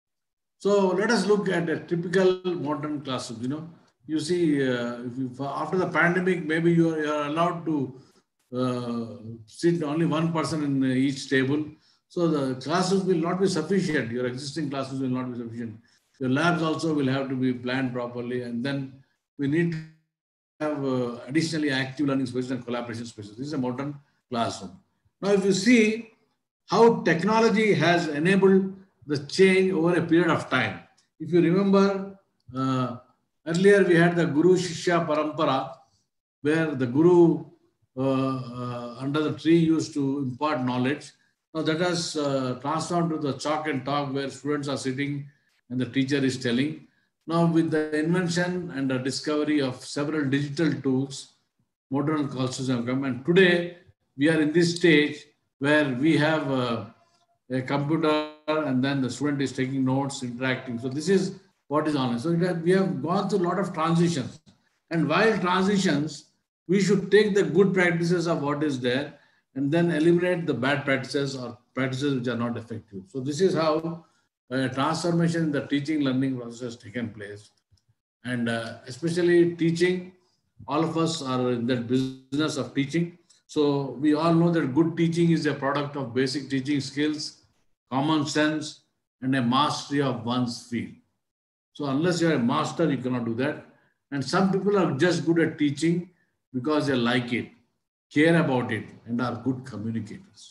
So let us look at a typical modern classroom. You know, you see, uh, if you, after the pandemic, maybe you are, you are allowed to uh, sit only one person in each table. So the classrooms will not be sufficient. Your existing classrooms will not be sufficient. Your labs also will have to be planned properly. And then we need to have uh, additionally active learning spaces and collaboration spaces. This is a modern classroom. Now, if you see how technology has enabled the change over a period of time. If you remember, uh, earlier we had the Guru Shishya Parampara, where the Guru uh, uh, under the tree used to impart knowledge. Now that has uh, transformed to the chalk and talk, where students are sitting and the teacher is telling. Now with the invention and the discovery of several digital tools, modern courses have come. And today we are in this stage where we have uh, a computer and then the student is taking notes, interacting. So this is what is online. So we have gone through a lot of transitions. And while transitions, we should take the good practices of what is there and then eliminate the bad practices or practices which are not effective. So this is how a transformation in the teaching learning process has taken place. And uh, especially teaching, all of us are in that business of teaching. So we all know that good teaching is a product of basic teaching skills, common sense, and a mastery of one's field. So unless you're a master, you cannot do that. And some people are just good at teaching because they like it, care about it, and are good communicators.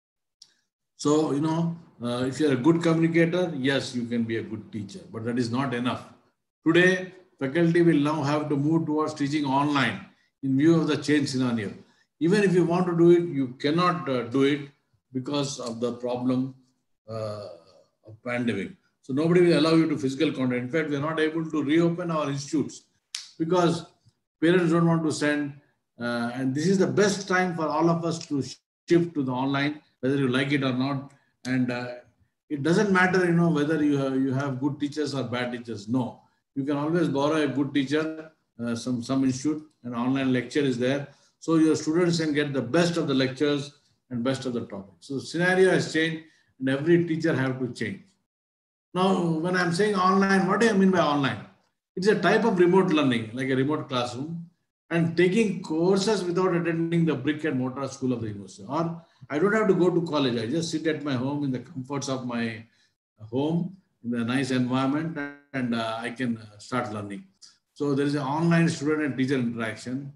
So, you know, uh, if you're a good communicator, yes, you can be a good teacher, but that is not enough. Today, faculty will now have to move towards teaching online in view of the change scenario. Even if you want to do it, you cannot uh, do it because of the problem uh, of pandemic. So nobody will allow you to physical contact. In fact, we are not able to reopen our institutes because parents don't want to send. Uh, and this is the best time for all of us to shift to the online, whether you like it or not. And uh, it doesn't matter, you know, whether you have, you have good teachers or bad teachers. No, you can always borrow a good teacher, uh, some, some institute, an online lecture is there. So your students can get the best of the lectures and best of the topics. So the scenario has changed and every teacher have to change. Now, when I'm saying online, what do I mean by online? It's a type of remote learning, like a remote classroom, and taking courses without attending the brick and mortar school of the university. Or I don't have to go to college. I just sit at my home in the comforts of my home, in a nice environment, and uh, I can start learning. So there is an online student and teacher interaction.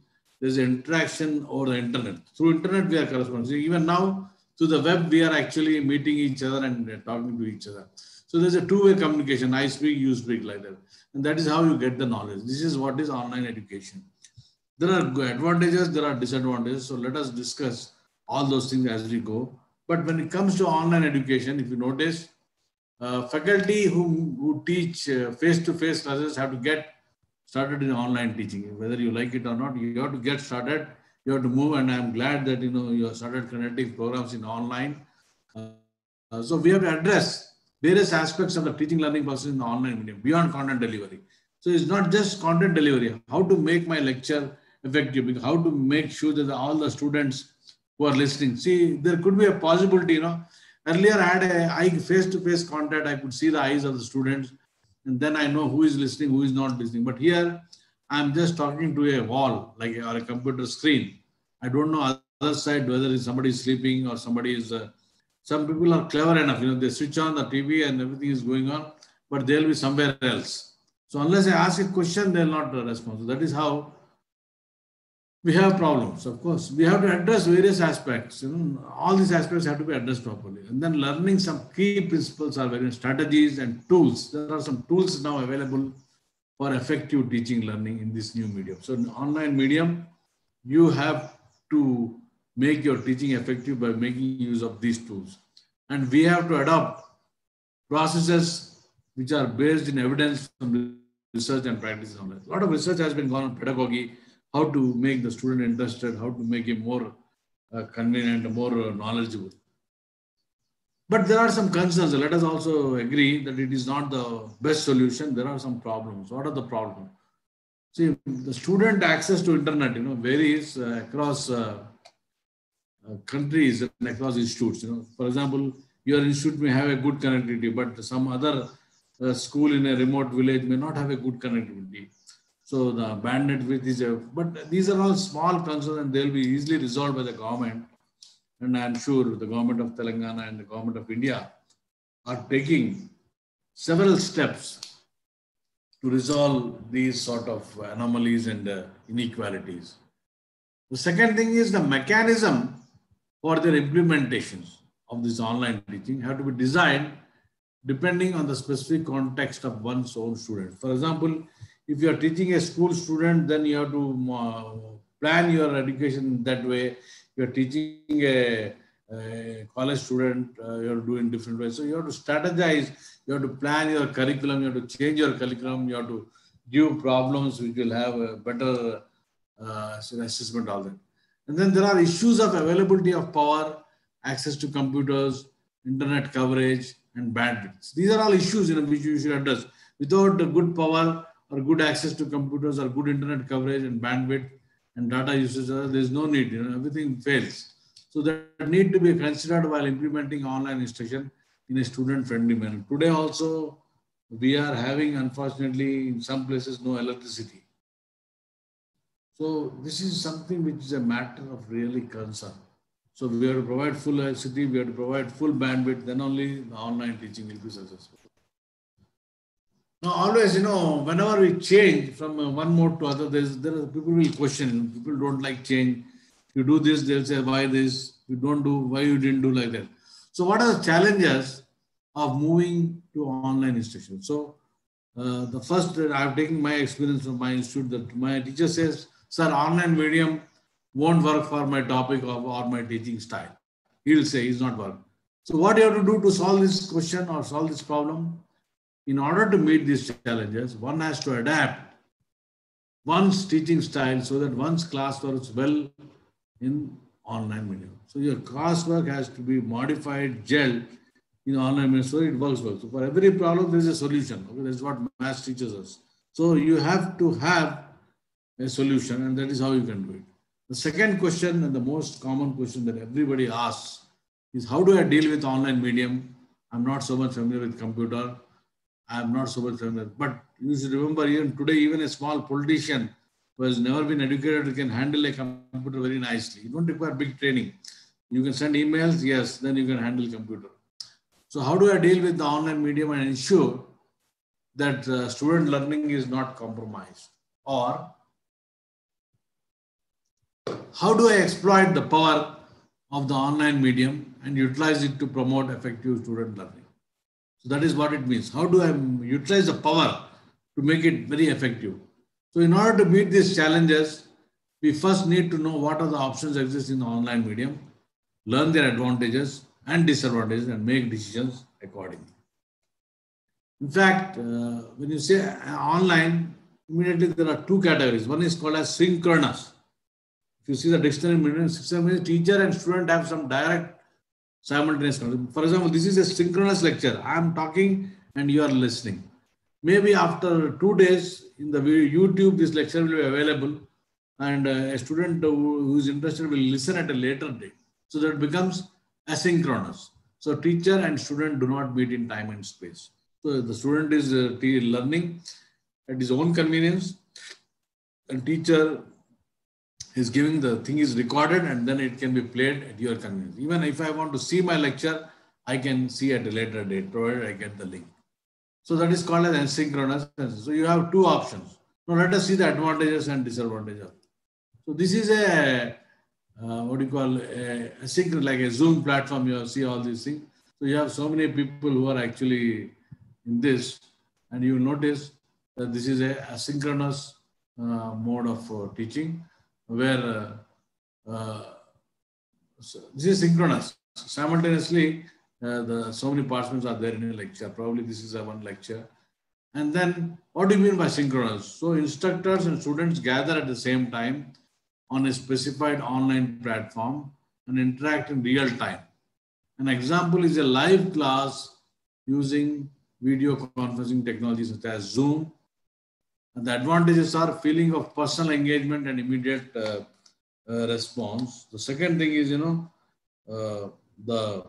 there's interaction over the internet. Through internet, we are corresponding. So even now, through the web, we are actually meeting each other and talking to each other. So there's a two-way communication. I speak, you speak, like that. And that is how you get the knowledge. This is what is online education. There are advantages, there are disadvantages. So let us discuss all those things as we go. But when it comes to online education, if you notice, uh, faculty who, who teach uh, face-to-face classes have to get started in online teaching. Whether you like it or not, you have to get started. You have to move, and I'm glad that you know you have started conducting programs in online. Uh, uh, so we have to address various aspects of the teaching learning process in the online medium beyond content delivery. So it's not just content delivery. How to make my lecture effective? How to make sure that all the students who are listening. See, there could be a possibility. You know, earlier I had a I face-to-face contact. I could see the eyes of the students, and then I know who is listening, who is not listening. But here, I'm just talking to a wall, like or a computer screen. I don't know other side whether somebody is sleeping or somebody is. Uh, some people are clever enough, you know, they switch on the T V and everything is going on, but they'll be somewhere else. So unless I ask a question, they'll not respond. So that is how we have problems. Of course, we have to address various aspects. You know, all these aspects have to be addressed properly. And then learning some key principles are very strategies and tools. There are some tools now available for effective teaching learning in this new medium. So in online medium, you have to make your teaching effective by making use of these tools. And we have to adopt processes which are based in evidence from research and practice. A lot of research has been gone on pedagogy, how to make the student interested, how to make him more uh, convenient, more uh, knowledgeable. But there are some concerns. Let us also agree that it is not the best solution. There are some problems. What are the problems? See, the student access to internet, you know, varies uh, across uh, uh, countries and across institutes. You know, for example, your institute may have a good connectivity, but some other uh, school in a remote village may not have a good connectivity. So the bandwidth width is a, but these are all small concerns and they'll be easily resolved by the government. And I'm sure the government of Telangana and the government of India are taking several steps to resolve these sort of anomalies and uh, inequalities. The second thing is the mechanism for their implementations of this online teaching have to be designed depending on the specific context of one's own student. For example, if you are teaching a school student, then you have to uh, plan your education that way. You are teaching a, a college student, uh, you have to do in different ways. So you have to strategize, you have to plan your curriculum, you have to change your curriculum, you have to give problems which will have a better uh, assessment, all that. And then there are issues of availability of power, access to computers, internet coverage, and bandwidth. These are all issues, you know, which you should address. Without good power or good access to computers or good internet coverage and bandwidth and data usage, there is no need, you know, everything fails. So that need to be considered while implementing online instruction in a student-friendly manner. Today also, we are having, unfortunately, in some places, no electricity. So this is something which is a matter of really concern. So we have to provide full electricity, we have to provide full bandwidth, then only the online teaching will be successful. Now, always, you know, whenever we change from one mode to other, there's, there are people will question. People don't like change. You do this, they'll say, why this? You don't do, why you didn't do like that? So what are the challenges of moving to online instruction? So uh, the first, I've taken my experience from my institute that my teacher says, sir, online medium won't work for my topic or, or my teaching style. He'll say it's not work. So what you have to do to solve this question or solve this problem? In order to meet these challenges, one has to adapt one's teaching style so that one's class works well in online medium. So your classwork has to be modified, gelled in online medium so it works well. So for every problem, there is a solution. Okay, that's what math teaches us. So you have to have a solution, and that is how you can do it. The second question, and the most common question that everybody asks, is how do I deal with online medium? I'm not so much familiar with computer. I'm not so much familiar. But you should remember, even today, even a small politician who has never been educated can handle a computer very nicely. You don't require big training. You can send emails, yes, then you can handle computer. So how do I deal with the online medium and ensure that uh, student learning is not compromised? Or, how do I exploit the power of the online medium and utilize it to promote effective student learning? So that is what it means. How do I utilize the power to make it very effective? So in order to meet these challenges, we first need to know what are the options exist in the online medium, learn their advantages and disadvantages, and make decisions accordingly. In fact, uh, when you say online, immediately there are two categories. One is called as synchronous. If you see the dictionary, means teacher and student have some direct simultaneous conversation. For example, this is a synchronous lecture. I am talking and you are listening. Maybe after two days in the YouTube, this lecture will be available, and uh, a student who is interested will listen at a later date. So that becomes asynchronous. So teacher and student do not meet in time and space. So the student is uh, learning at his own convenience, and teacher is giving the thing is recorded and then it can be played at your convenience. Even if I want to see my lecture, I can see at a later date, provided I get the link. So that is called as asynchronous. So you have two options. Now let us see the advantages and disadvantages. So this is a, uh, what do you call, a, a sync, like a Zoom platform. You see all these things. So you have so many people who are actually in this, and you will notice that this is a asynchronous uh, mode of uh, teaching, where uh, uh, so this is synchronous. Simultaneously, uh, the so many participants are there in a lecture. Probably this is a one lecture. And then what do you mean by synchronous? So instructors and students gather at the same time on a specified online platform and interact in real time. An example is a live class using video conferencing technologies such as Zoom. And the advantages are feeling of personal engagement and immediate uh, uh, response. The second thing is, you know, uh, the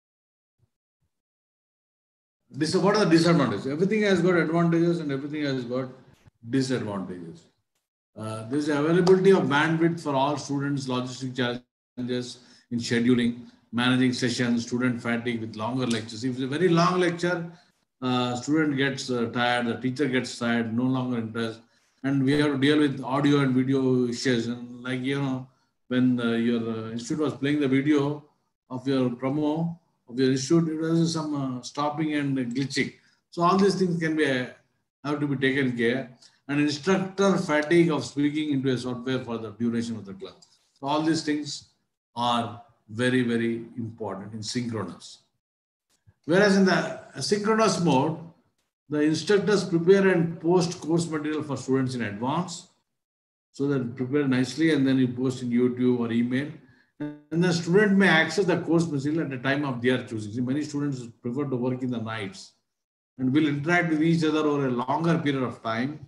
this, what are the disadvantages? Everything has got advantages and everything has got disadvantages. Uh, there is availability of bandwidth for all students, logistic challenges in scheduling, managing sessions, student fatigue with longer lectures. If it's a very long lecture, uh, student gets uh, tired, the teacher gets tired, no longer interest, and we have to deal with audio and video issues. And like, you know, when uh, your uh, institute was playing the video of your promo of your institute, it was some uh, stopping and glitching. So all these things can be uh, have to be taken care. And instructor fatigue of speaking into a software for the duration of the class. So all these things are very, very important in synchronous. Whereas in the asynchronous mode, the instructors prepare and post course material for students in advance. So that prepare nicely and then you post in YouTube or email. And the student may access the course material at the time of their choosing. See, many students prefer to work in the nights and will interact with each other over a longer period of time.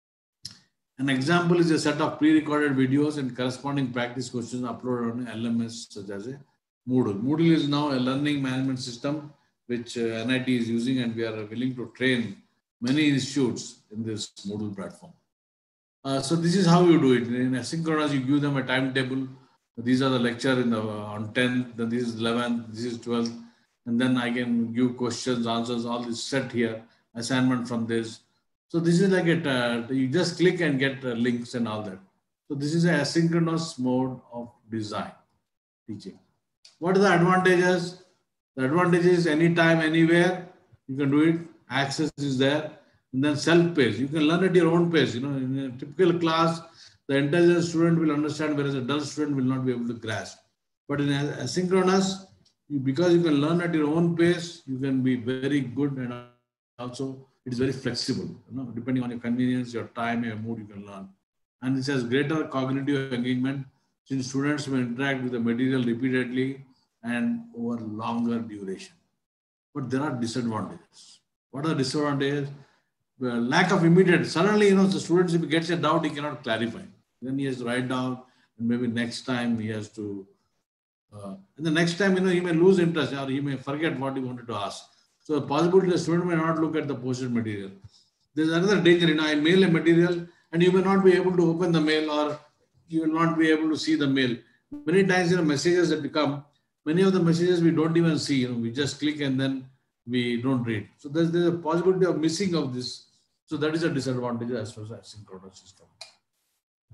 An example is a set of pre-recorded videos and corresponding practice questions uploaded on L M S such as a Moodle. Moodle is now a learning management system which uh, N I T is using, and we are willing to train many institutes in this Moodle platform. Uh, so this is how you do it. In asynchronous, you give them a timetable. These are the lecture in the, uh, on tenth, then this is eleventh, this is twelfth, and then I can give questions, answers, all this set here, assignment from this. So this is like a, uh, you just click and get uh, links and all that. So this is a asynchronous mode of design teaching. What are the advantages? The advantage is anytime, anywhere, you can do it. Access is there. And then self-paced. You can learn at your own pace. You know, in a typical class, the intelligent student will understand, whereas a dull student will not be able to grasp. But in asynchronous, you, because you can learn at your own pace, you can be very good, and also it is very flexible. You know, depending on your convenience, your time, your mood, you can learn. And this has greater cognitive engagement since students may interact with the material repeatedly and over longer duration. But there are disadvantages. What are the disadvantages? Well, lack of immediate. Suddenly, you know, the students, if he gets a doubt, he cannot clarify. Then he has to write down, and maybe next time he has to. Uh, and the next time, you know, he may lose interest or he may forget what he wanted to ask. So, the possibility the student may not look at the posted material. There's another danger. You know, I mail a material, and you may not be able to open the mail, or you will not be able to see the mail. Many times, you know, messages that become. Many of the messages we don't even see. You know, we just click and then we don't read. So there's, there's a possibility of missing of this. So that is a disadvantage as far as asynchronous system.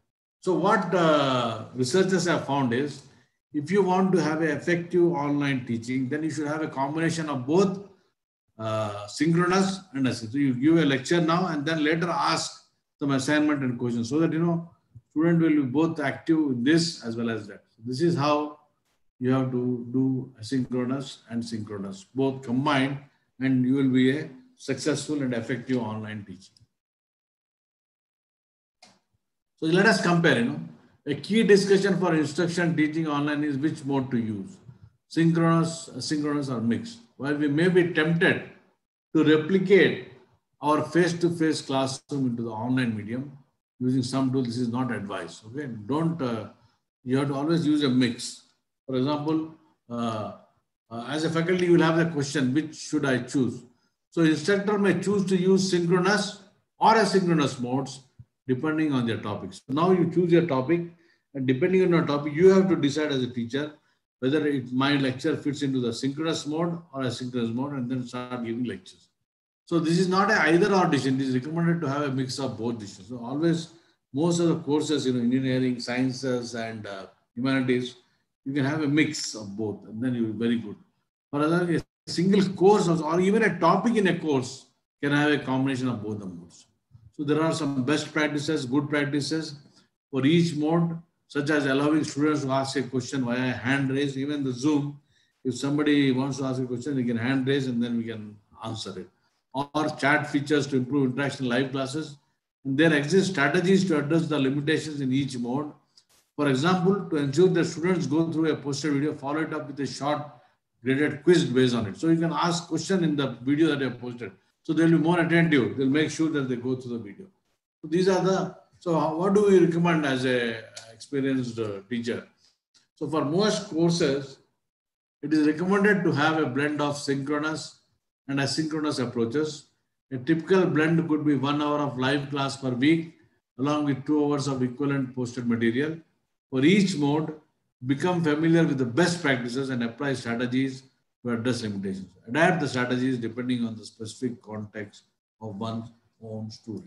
So what uh, researchers have found is, if you want to have an effective online teaching, then you should have a combination of both uh, synchronous and asynchronous. So you give a lecture now and then later ask some assignment and questions, so that, you know, student will be both active in this as well as that. So this is how you have to do asynchronous and synchronous, both combined, and you will be a successful and effective online teaching. So let us compare, you know. A key discussion for instruction teaching online is which mode to use, synchronous, asynchronous, or mixed. While we may be tempted to replicate our face-to-face classroom into the online medium using some tools, this is not advised. Okay, don't. Uh, you have to always use a mix. For example, uh, uh, as a faculty, you will have the question, which should I choose? So instructor may choose to use synchronous or asynchronous modes depending on their topics. So now you choose your topic, and depending on your topic, you have to decide as a teacher whether it, my lecture fits into the synchronous mode or asynchronous mode, and then start giving lectures. So this is not an either or decision. It is recommended to have a mix of both decisions. So always, most of the courses, you know, engineering, sciences, and uh, humanities, you can have a mix of both, and then you will be very good. For example, a single course or even a topic in a course can have a combination of both the modes. So there are some best practices, good practices for each mode, such as allowing students to ask a question via hand raise. Even the Zoom, if somebody wants to ask a question, they can hand raise and then we can answer it. Or chat features to improve interaction in live classes. And there exist strategies to address the limitations in each mode. For example, to ensure that students go through a posted video, follow it up with a short graded quiz based on it. So you can ask question in the video that you have posted. So they'll be more attentive. They'll make sure that they go through the video. So these are the, so what do we recommend as a experienced uh, teacher? So for most courses, it is recommended to have a blend of synchronous and asynchronous approaches. A typical blend could be one hour of live class per week, along with two hours of equivalent posted material. For each mode, become familiar with the best practices and apply strategies to address limitations. Adapt the strategies depending on the specific context of one's own student.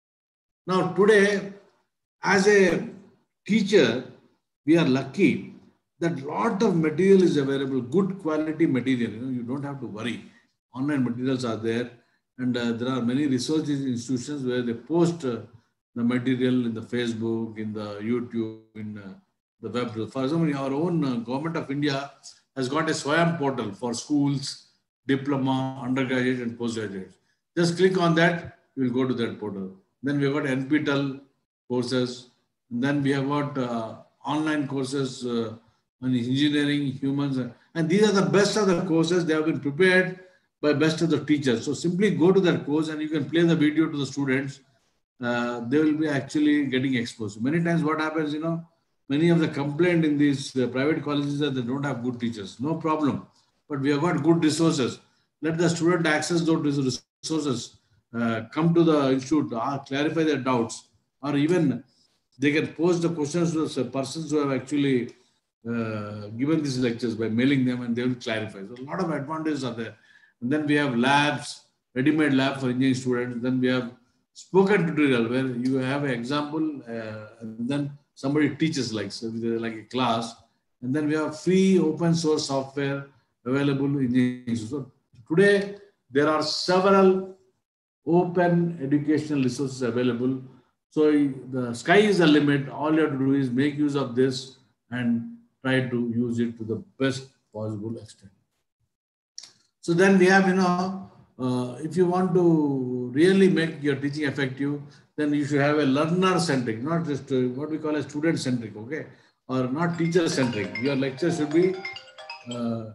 Now today, as a teacher, we are lucky that a lot of material is available, good quality material. You know, you don't have to worry. Online materials are there, and uh, there are many research institutions where they post uh, the material in the Facebook, in the YouTube, in uh, the web. For example, our own uh, Government of India has got a SWAYAM portal for schools, diploma, undergraduate, and postgraduate. Just click on that, you will go to that portal. Then we have got N P T E L courses. And then we have got uh, online courses uh, on engineering, humans. And these are the best of the courses. They have been prepared by best of the teachers. So simply go to that course and you can play the video to the students. Uh, they will be actually getting exposed. Many times what happens, you know, many of the complaint in these uh, private colleges that they don't have good teachers. No problem. But we have got good resources. Let the student access those resources. Uh, come to the institute, uh, clarify their doubts, or even they can post the questions to the persons who have actually uh, given these lectures by mailing them, and they will clarify. So a lot of advantages are there. And then we have labs, ready-made lab for engineering students. Then we have spoken tutorial where you have an example, uh, and then somebody teaches like, so like a class. And then we have free open source software available in engineering. So today there are several open educational resources available. So the sky is the limit. All you have to do is make use of this and try to use it to the best possible extent. So then we have, you know, uh, if you want to really make your teaching effective, then you should have a learner-centric, not just uh, what we call a student-centric, okay? Or not teacher-centric. Your lecture should be uh, uh,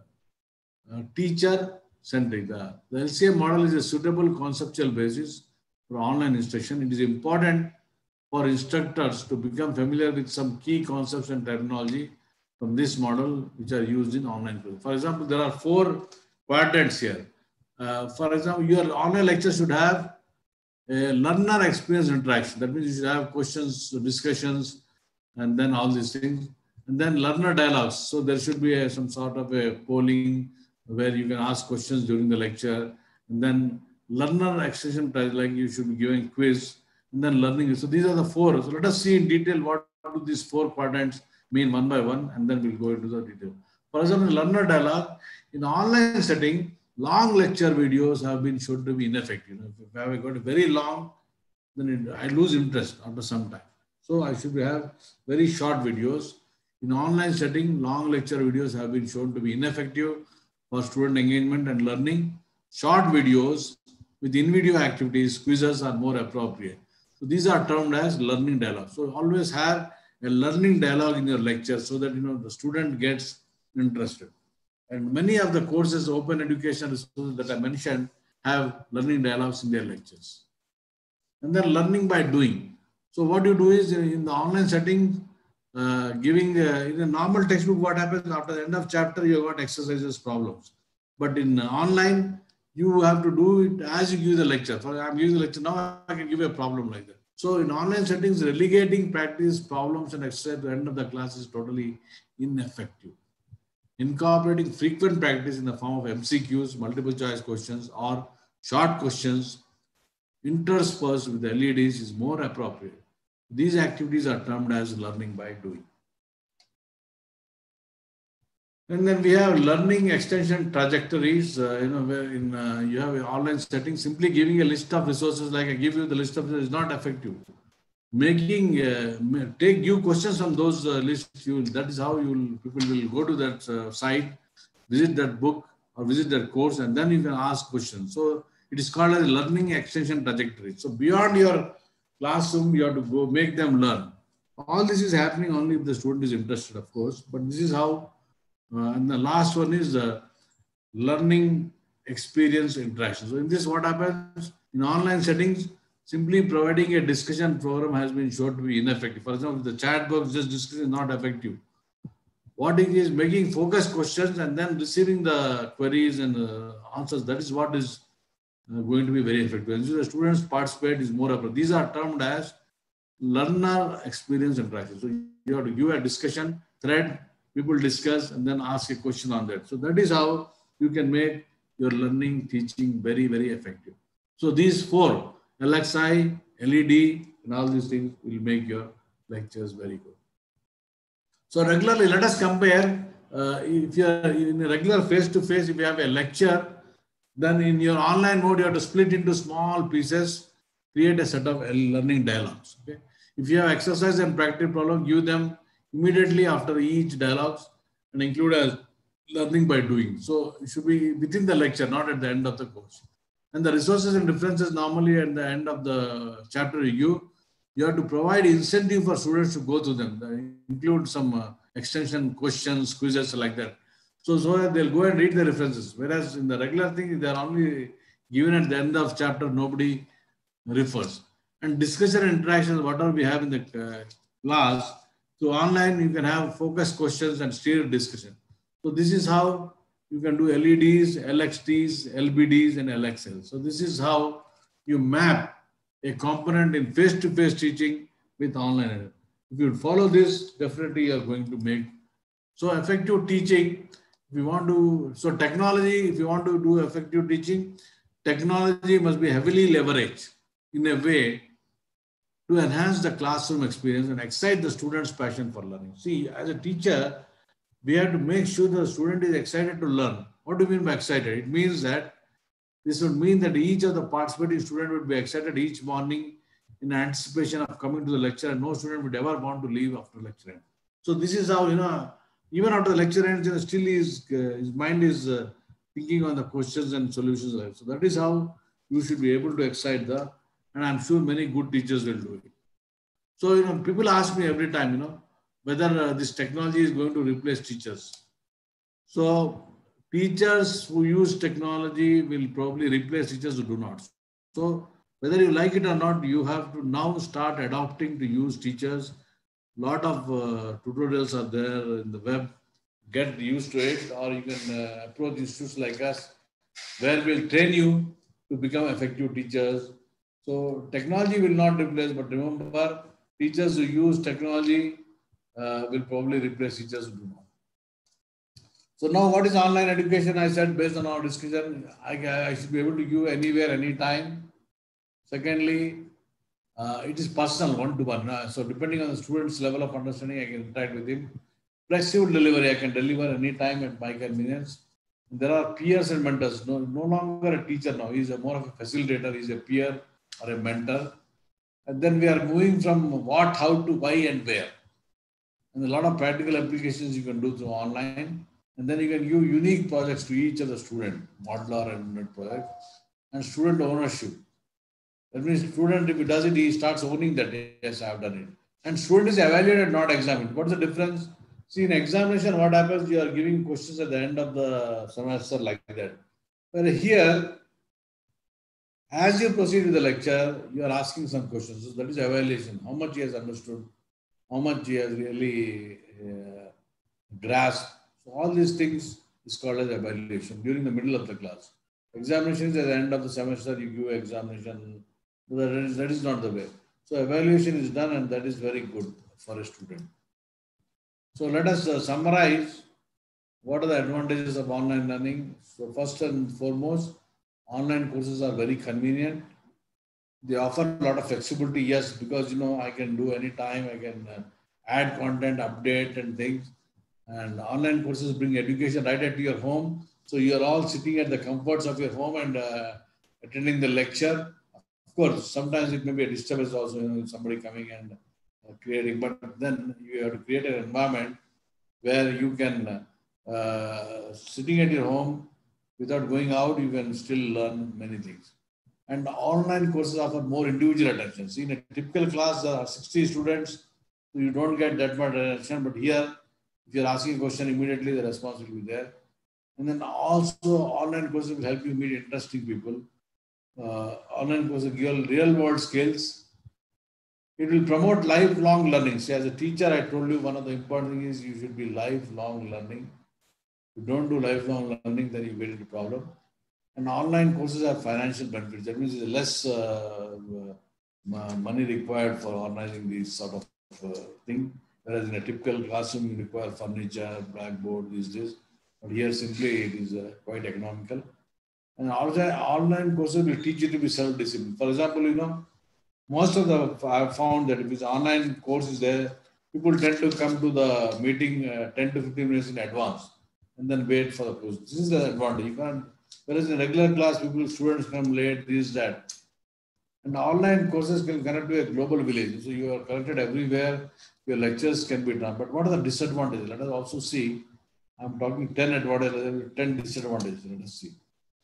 teacher-centric. The, the L C M model is a suitable conceptual basis for online instruction. It is important for instructors to become familiar with some key concepts and terminology from this model which are used in online classes. For example, there are four quadrants here. Uh, for example, your online lecture should have a learner experience interaction. That means you should have questions, discussions, and then all these things. And then learner dialogues. So there should be a, some sort of a polling where you can ask questions during the lecture. And then learner extension, like you should be giving quiz. and then learning. So these are the four. So let us see in detail what do these four quadrants mean one by one, and then we'll go into the detail. For example, learner dialogue, in the online setting, long lecture videos have been shown to be ineffective. If I have got a very long, then it, I lose interest after some time. So I should have very short videos. In online setting, long lecture videos have been shown to be ineffective for student engagement and learning. Short videos with in-video activities, quizzes are more appropriate. So these are termed as learning dialogue. So always have a learning dialogue in your lecture so that you know the student gets interested. And many of the courses, open education resources that I mentioned, have learning dialogues in their lectures. And then learning by doing. So what you do is in the online setting, uh, giving uh, in a normal textbook, what happens after the end of chapter, you got exercises, problems. But in uh, online, you have to do it as you give the lecture. For I'm giving the lecture now, I can give you a problem like that. So in online settings, relegating practice, problems, and exercise at the end of the class is totally ineffective. Incorporating frequent practice in the form of M C Qs, multiple choice questions, or short questions interspersed with L E Ds is more appropriate. These activities are termed as learning by doing. And then we have learning extension trajectories. Uh, you know, where in uh, you have an online setting, simply giving a list of resources like I give you the list of resources is not effective. Making uh, take you questions from those uh, lists. You that is how you will, people will go to that uh, site, visit that book or visit that course, and then you can ask questions. So it is called as learning extension trajectory. So beyond your classroom, you have to go make them learn. All this is happening only if the student is interested, of course. But this is how. Uh, and the last one is uh, learning experience interaction. So in this, what happens in online settings? Simply providing a discussion program has been shown to be ineffective. For example, the chat box just discussion is not effective. What it is making focused questions and then receiving the queries and uh, answers. That is what is uh, going to be very effective. And so the students participate is more appropriate. These are termed as learner experience interaction. So you have to give a discussion thread. People discuss and then ask a question on that. So that is how you can make your learning teaching very, very effective. So these four, L X I, L E D, and all these things will make your lectures very good. So regularly, let us compare. Uh, if you are in a regular face-to-face, if you have a lecture, then in your online mode, you have to split into small pieces, create a set of learning dialogues. Okay? If you have exercise and practice problem, give them immediately after each dialogues and include as learning by doing. So it should be within the lecture, not at the end of the course. And the resources and references normally at the end of the chapter review, you have to provide incentive for students to go through them. They include some uh, extension questions, quizzes like that. So, so that they'll go and read the references. Whereas in the regular thing, they're only given at the end of chapter, nobody refers. And discussion and interactions, whatever we have in the uh, class, so online, you can have focused questions and steered discussion. So this is how you can do L E Ds, L X Ts, L B Ds, and L X Ls. So this is how you map a component in face-to-face teaching with online. If you follow this, definitely you are going to make. So effective teaching, if you want to, so technology, if you want to do effective teaching, technology must be heavily leveraged in a way to enhance the classroom experience and excite the student's passion for learning. See, as a teacher, we have to make sure the student is excited to learn. What do you mean by excited? It means that this would mean that each of the participating student would be excited each morning in anticipation of coming to the lecture, and no student would ever want to leave after lecture end. So this is how, you know, even after the lecture ends, you know, still his, uh, his mind is uh, thinking on the questions and solutions. So that is how you should be able to excite the, and I'm sure many good teachers will do it. So, you know, people ask me every time, you know, whether uh, this technology is going to replace teachers. So teachers who use technology will probably replace teachers who do not. So whether you like it or not, you have to now start adopting to use teachers. A lot of uh, tutorials are there in the web. Get used to it, or you can uh, approach institutes like us where we'll train you to become effective teachers. So technology will not replace, but remember, teachers who use technology uh, will probably replace teachers who do not. So now what is online education? I said based on our discussion, I, I should be able to give anywhere, anytime. Secondly, Uh, it is personal, one-to-one. Uh, so depending on the student's level of understanding, I can interact with him. Flexible delivery, I can deliver anytime at my convenience. There are peers and mentors. No, no longer a teacher now. He's a more of a facilitator. He's a peer or a mentor. And then we are moving from what, how to, why, and where. And a lot of practical applications you can do through online. And then you can give unique projects to each of the student, modular and unit project, and student ownership. That means student, if he does it, he starts owning that. Yes, I have done it. And student is evaluated, not examined. What's the difference? See, in examination, what happens? You are giving questions at the end of the semester like that. But here, as you proceed with the lecture, you are asking some questions. So that is evaluation. How much he has understood, how much he has really uh, grasped. So all these things is called as evaluation during the middle of the class. Examination is at the end of the semester, you give examination. That is, that is not the way. So evaluation is done, and that is very good for a student. So let us uh, summarize what are the advantages of online learning. So first and foremost, online courses are very convenient. They offer a lot of flexibility, yes, because you know I can do any time, I can uh, add content, update and things. And online courses bring education right at your home. So you are all sitting at the comforts of your home and uh, attending the lecture. Of course, sometimes it may be a disturbance also, you know, somebody coming and uh, creating, but then you have to create an environment where you can, uh, sitting at your home without going out, you can still learn many things. And online courses offer more individual attention. See, in a typical class, there are sixty students, so you don't get that much attention, but here, if you're asking a question immediately, the response will be there. And then also online courses will help you meet interesting people. Uh, online courses give real world skills. It will promote lifelong learning. See, as a teacher, I told you one of the important things is you should be lifelong learning. If you don't do lifelong learning, then you get into problem. And online courses have financial benefits. That means there's less uh, uh, money required for organizing these sort of uh, thing. Whereas in a typical classroom, you require furniture, blackboard, these days. But here simply it is uh, quite economical. And also online courses will teach you to be self-disciplined. For example, you know, most of the, I have found that if it's online course is there, people tend to come to the meeting uh, ten to fifteen minutes in advance and then wait for the course. This is the advantage. You can't, whereas in regular class, people, students come late, this, that. And online courses can connect to a global village. So you are connected everywhere. Your lectures can be done. But what are the disadvantages? Let us also see. I'm talking ten advantages, ten disadvantages. Let us see.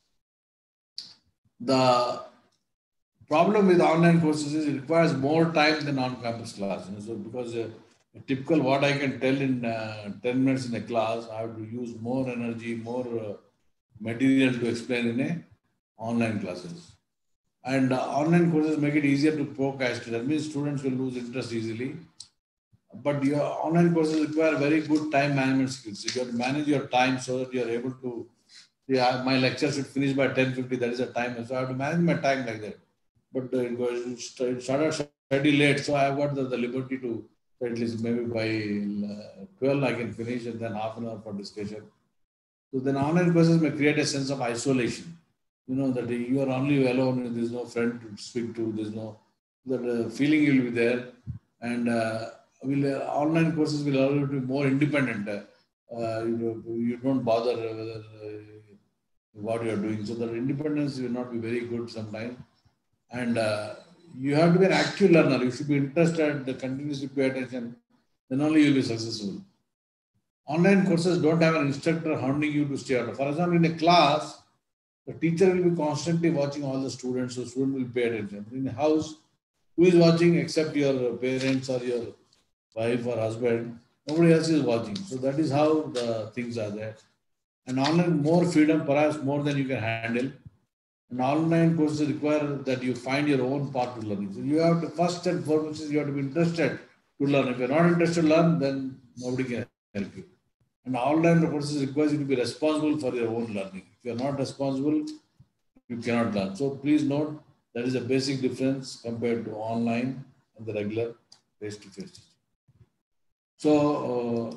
The problem with online courses is it requires more time than on-campus class. You know, so because uh, a typical what I can tell in uh, ten minutes in a class, I have to use more energy, more uh, material to explain in a online classes. And uh, online courses make it easier to procrastinate. That means students will lose interest easily. But your online courses require very good time management skills. So you have to manage your time so that you are able to, yeah, my lecture should finish by ten fifty, that is a time. So I have to manage my time like that. But uh, it started slightly late, so I have got the, the liberty to, at least maybe by uh, twelve I can finish and then half an hour for discussion. So then online courses may create a sense of isolation. You know, that you are only alone, there's no friend to speak to, there's no, that uh, feeling will be there. And uh, will, uh, online courses will allow you to be more independent. Uh, you, you don't bother whether uh, what you are doing. So that independence will not be very good sometimes. And uh, you have to be an active learner. You should be interested, continuously pay attention, then only you will be successful. Online courses don't have an instructor hounding you to stay out. For example, in a class, the teacher will be constantly watching all the students, so student will pay attention. In a house, who is watching except your parents or your wife or husband? Nobody else is watching. So that is how the things are there. And online, more freedom, perhaps more than you can handle. And online courses require that you find your own path to learning. So you have to, first and foremost, you have to be interested to learn. If you're not interested to learn, then nobody can help you. And online courses requires you to be responsible for your own learning. If you're not responsible, you cannot learn. So please note, that is a basic difference compared to online and the regular face-to-face. So, uh,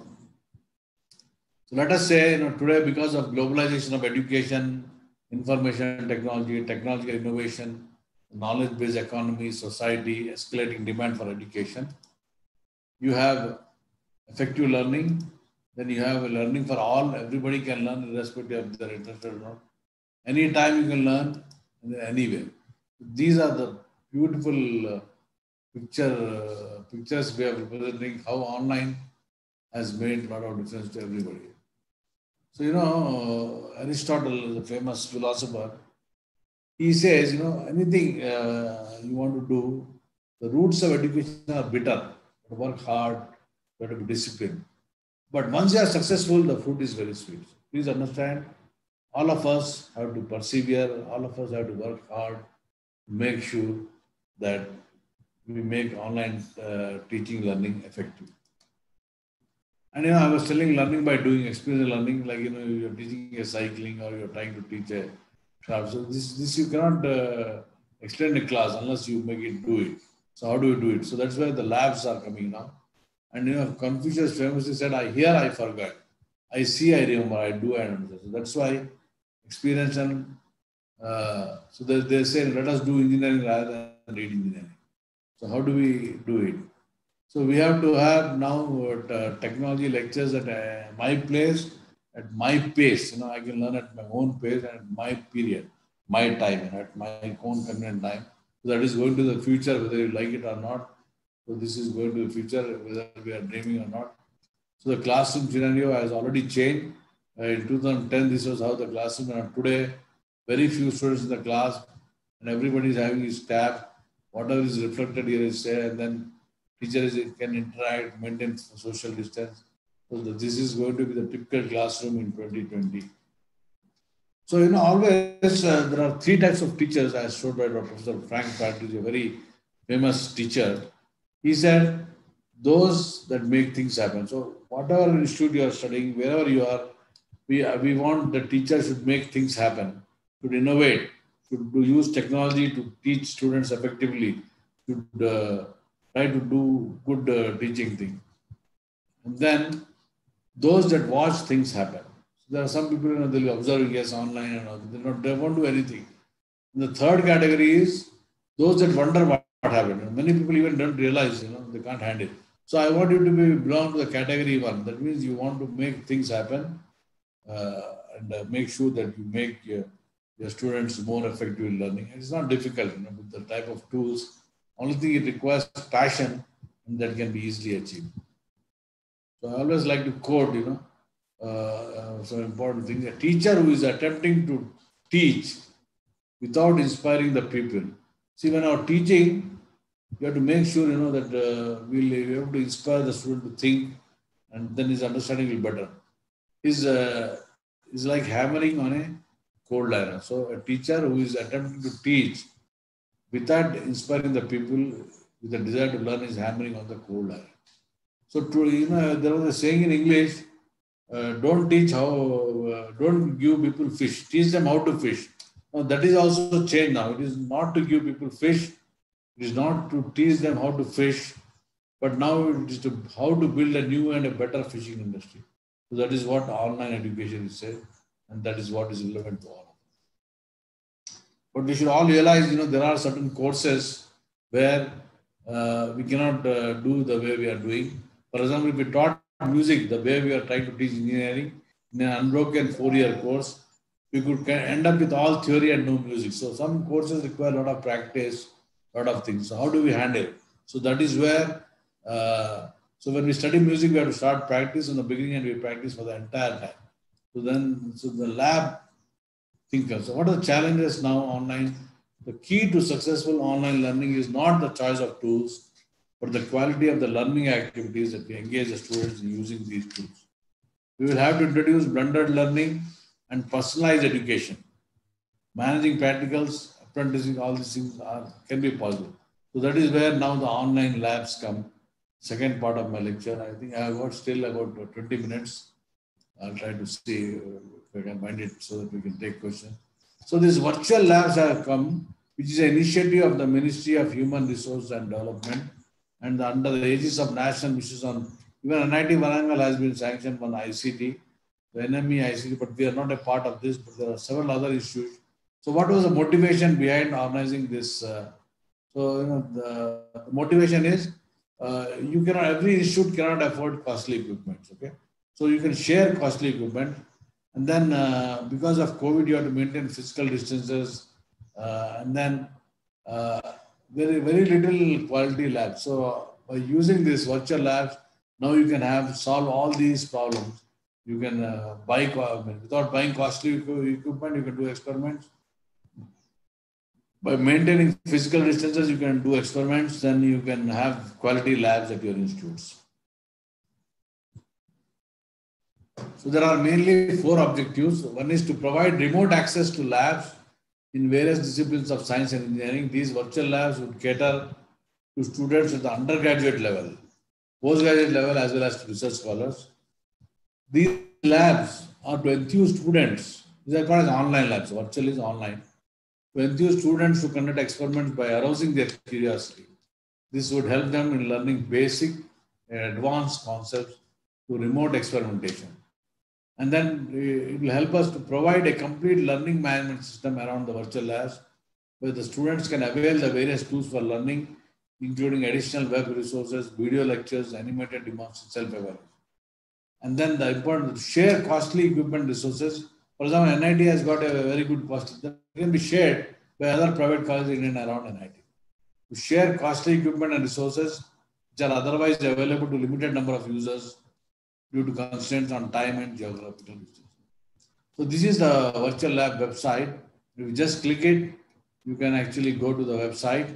so let us say, you know, today because of globalization of education, information technology, technological innovation, knowledge-based economy, society, escalating demand for education. You have effective learning, then you have a learning for all. Everybody can learn irrespective of their interest or not. Anytime you can learn, anywhere. These are the beautiful uh, picture uh, pictures we are representing how online has made a lot of difference to everybody. So, you know, uh, Aristotle is a famous philosopher. He says, you know, anything uh, you want to do, the roots of education are bitter. You work hard, you have to be disciplined. But once you are successful, the fruit is very sweet. Please understand, all of us have to persevere, all of us have to work hard, make sure that we make online uh, teaching learning effective. And you know, I was telling learning by doing, experiential learning, like you know, you're teaching a cycling or you're trying to teach a craft. So this, this you cannot uh, explain a class unless you make it do it. So how do you do it? So that's where the labs are coming now. And you know, Confucius famously said, I hear, I forget. I see, I remember, I do, I understand. So that's why experience and uh, so they, they say, let us do engineering rather than read engineering. So how do we do it? So we have to have now uh, technology lectures at uh, my place, at my pace. You know, I can learn at my own pace and at my period, my time, and at my own convenient time. So that is going to the future, whether you like it or not. So this is going to the future, whether we are dreaming or not. So the classroom scenario has already changed. Uh, in two thousand ten, this was how the classroom, and today, very few students in the class, and everybody is having his tab. Whatever is reflected here is there, and then teachers can interact, maintain social distance. So this is going to be the typical classroom in twenty twenty. So, you know, always uh, there are three types of teachers, as showed by Professor Frank Patrick, a very famous teacher. He said, those that make things happen. So whatever institute you are studying, wherever you are, we, we want the teacher should make things happen, should innovate, should do, use technology to teach students effectively, should uh, try to do good uh, teaching thing. And then those that watch things happen. So there are some people, you know, they'll be observing, yes, online and all. They, not, they won't do anything. And the third category is those that wonder what, what happened. And many people even don't realize, you know, they can't handle it. So I want you to be belong to the category one. That means you want to make things happen uh, and uh, make sure that you make your, your students more effective in learning. And it's not difficult, you know, with the type of tools. Only thing it requires passion, and that can be easily achieved. So I always like to quote, you know, uh, uh, some important things. A teacher who is attempting to teach without inspiring the people. See, when our teaching, you have to make sure, you know, that uh, we'll be able to inspire the student to think, and then his understanding will be better. Is uh, is like hammering on a cold iron. So a teacher who is attempting to teach without inspiring the people with the desire to learn is hammering on the cold iron. So, to, you know, there was a saying in English, uh, don't teach how, uh, don't give people fish, teach them how to fish. Now, that is also changed now. It is not to give people fish, it is not to teach them how to fish, but now it is to how to build a new and a better fishing industry. So that is what online education is saying, and that is what is relevant to all. But we should all realize, you know, there are certain courses where uh, we cannot uh, do the way we are doing. For example, if we taught music the way we are trying to teach engineering in an unbroken four-year course, we could end up with all theory and no music. So some courses require a lot of practice, a lot of things. So how do we handle it? So that is where, uh, so when we study music, we have to start practice in the beginning and we practice for the entire time. So then, so the lab thinkers. So what are the challenges now online? The key to successful online learning is not the choice of tools, but the quality of the learning activities that we engage the students in using these tools. We will have to introduce blended learning and personalized education. Managing practicals, apprenticing, all these things are, can be possible. So that is where now the online labs come. Second part of my lecture. I think I have got still about twenty minutes. I'll try to see if I can find it so that we can take questions. So these virtual labs have come, which is an initiative of the Ministry of Human Resource and Development, and under the aegis of national missions on, even N I T Warangal has been sanctioned on I C T, the N M E I C T, but we are not a part of this, but there are several other issues So what was the motivation behind organizing this? Uh, so you know, the, the motivation is uh, you cannot, every institute cannot afford costly equipment. Okay, so you can share costly equipment, and then uh, because of COVID, you have to maintain physical distances, uh, and then uh, very very little quality labs. So by using this virtual labs, now you can have solve all these problems. You can uh, buy without buying costly equipment. You can do experiments. By maintaining physical distances, you can do experiments. Then you can have quality labs at your institutes. So there are mainly four objectives. One is to provide remote access to labs in various disciplines of science and engineering. These virtual labs would cater to students at the undergraduate level, postgraduate level, as well as to research scholars. These labs are to enthuse students. These are called as online labs. Virtual is online. To enthuse students to conduct experiments by arousing their curiosity. This would help them in learning basic and advanced concepts to remote experimentation. And then it will help us to provide a complete learning management system around the virtual labs, where the students can avail the various tools for learning, including additional web resources, video lectures, animated demos, self-awareness. And then the important to share costly equipment resources. For example, N I T has got a very good cost that can be shared by other private colleges in and around N I T. To share costly equipment and resources which are otherwise available to limited number of users due to constraints on time and geographical distance. So this is the virtual lab website. If you just click it, you can actually go to the website.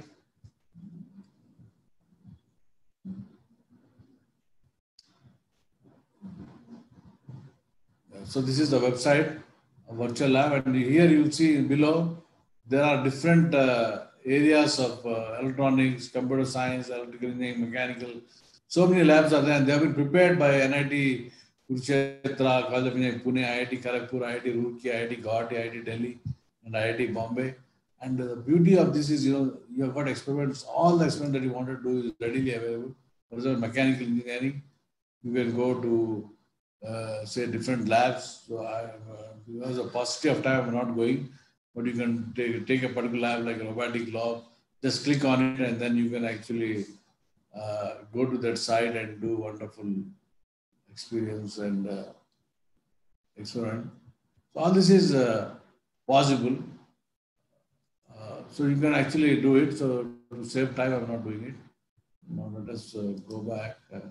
So this is the website, a virtual lab, and here you see below there are different uh, areas of uh, electronics, computer science, electrical engineering, mechanical. So many labs are there, and they have been prepared by N I T Kurukshetra, College of Engineering, Pune, I I T Kharagpur, I I T Roorkee, I I T Guwahati, I I T Delhi, and I I T Bombay. And the beauty of this is, you know, you have got experiments. All the experiments that you want to do is readily available. For example, mechanical engineering, you can go to Uh, say different labs. So I, uh, because of paucity of time, I'm not going, but you can take, take a particular lab like a robotic lab, just click on it, and then you can actually uh, go to that site and do wonderful experience and uh, experiment. So all this is uh, possible. Uh, so you can actually do it. So to save time, I'm not doing it. Now let us uh, go back. Uh,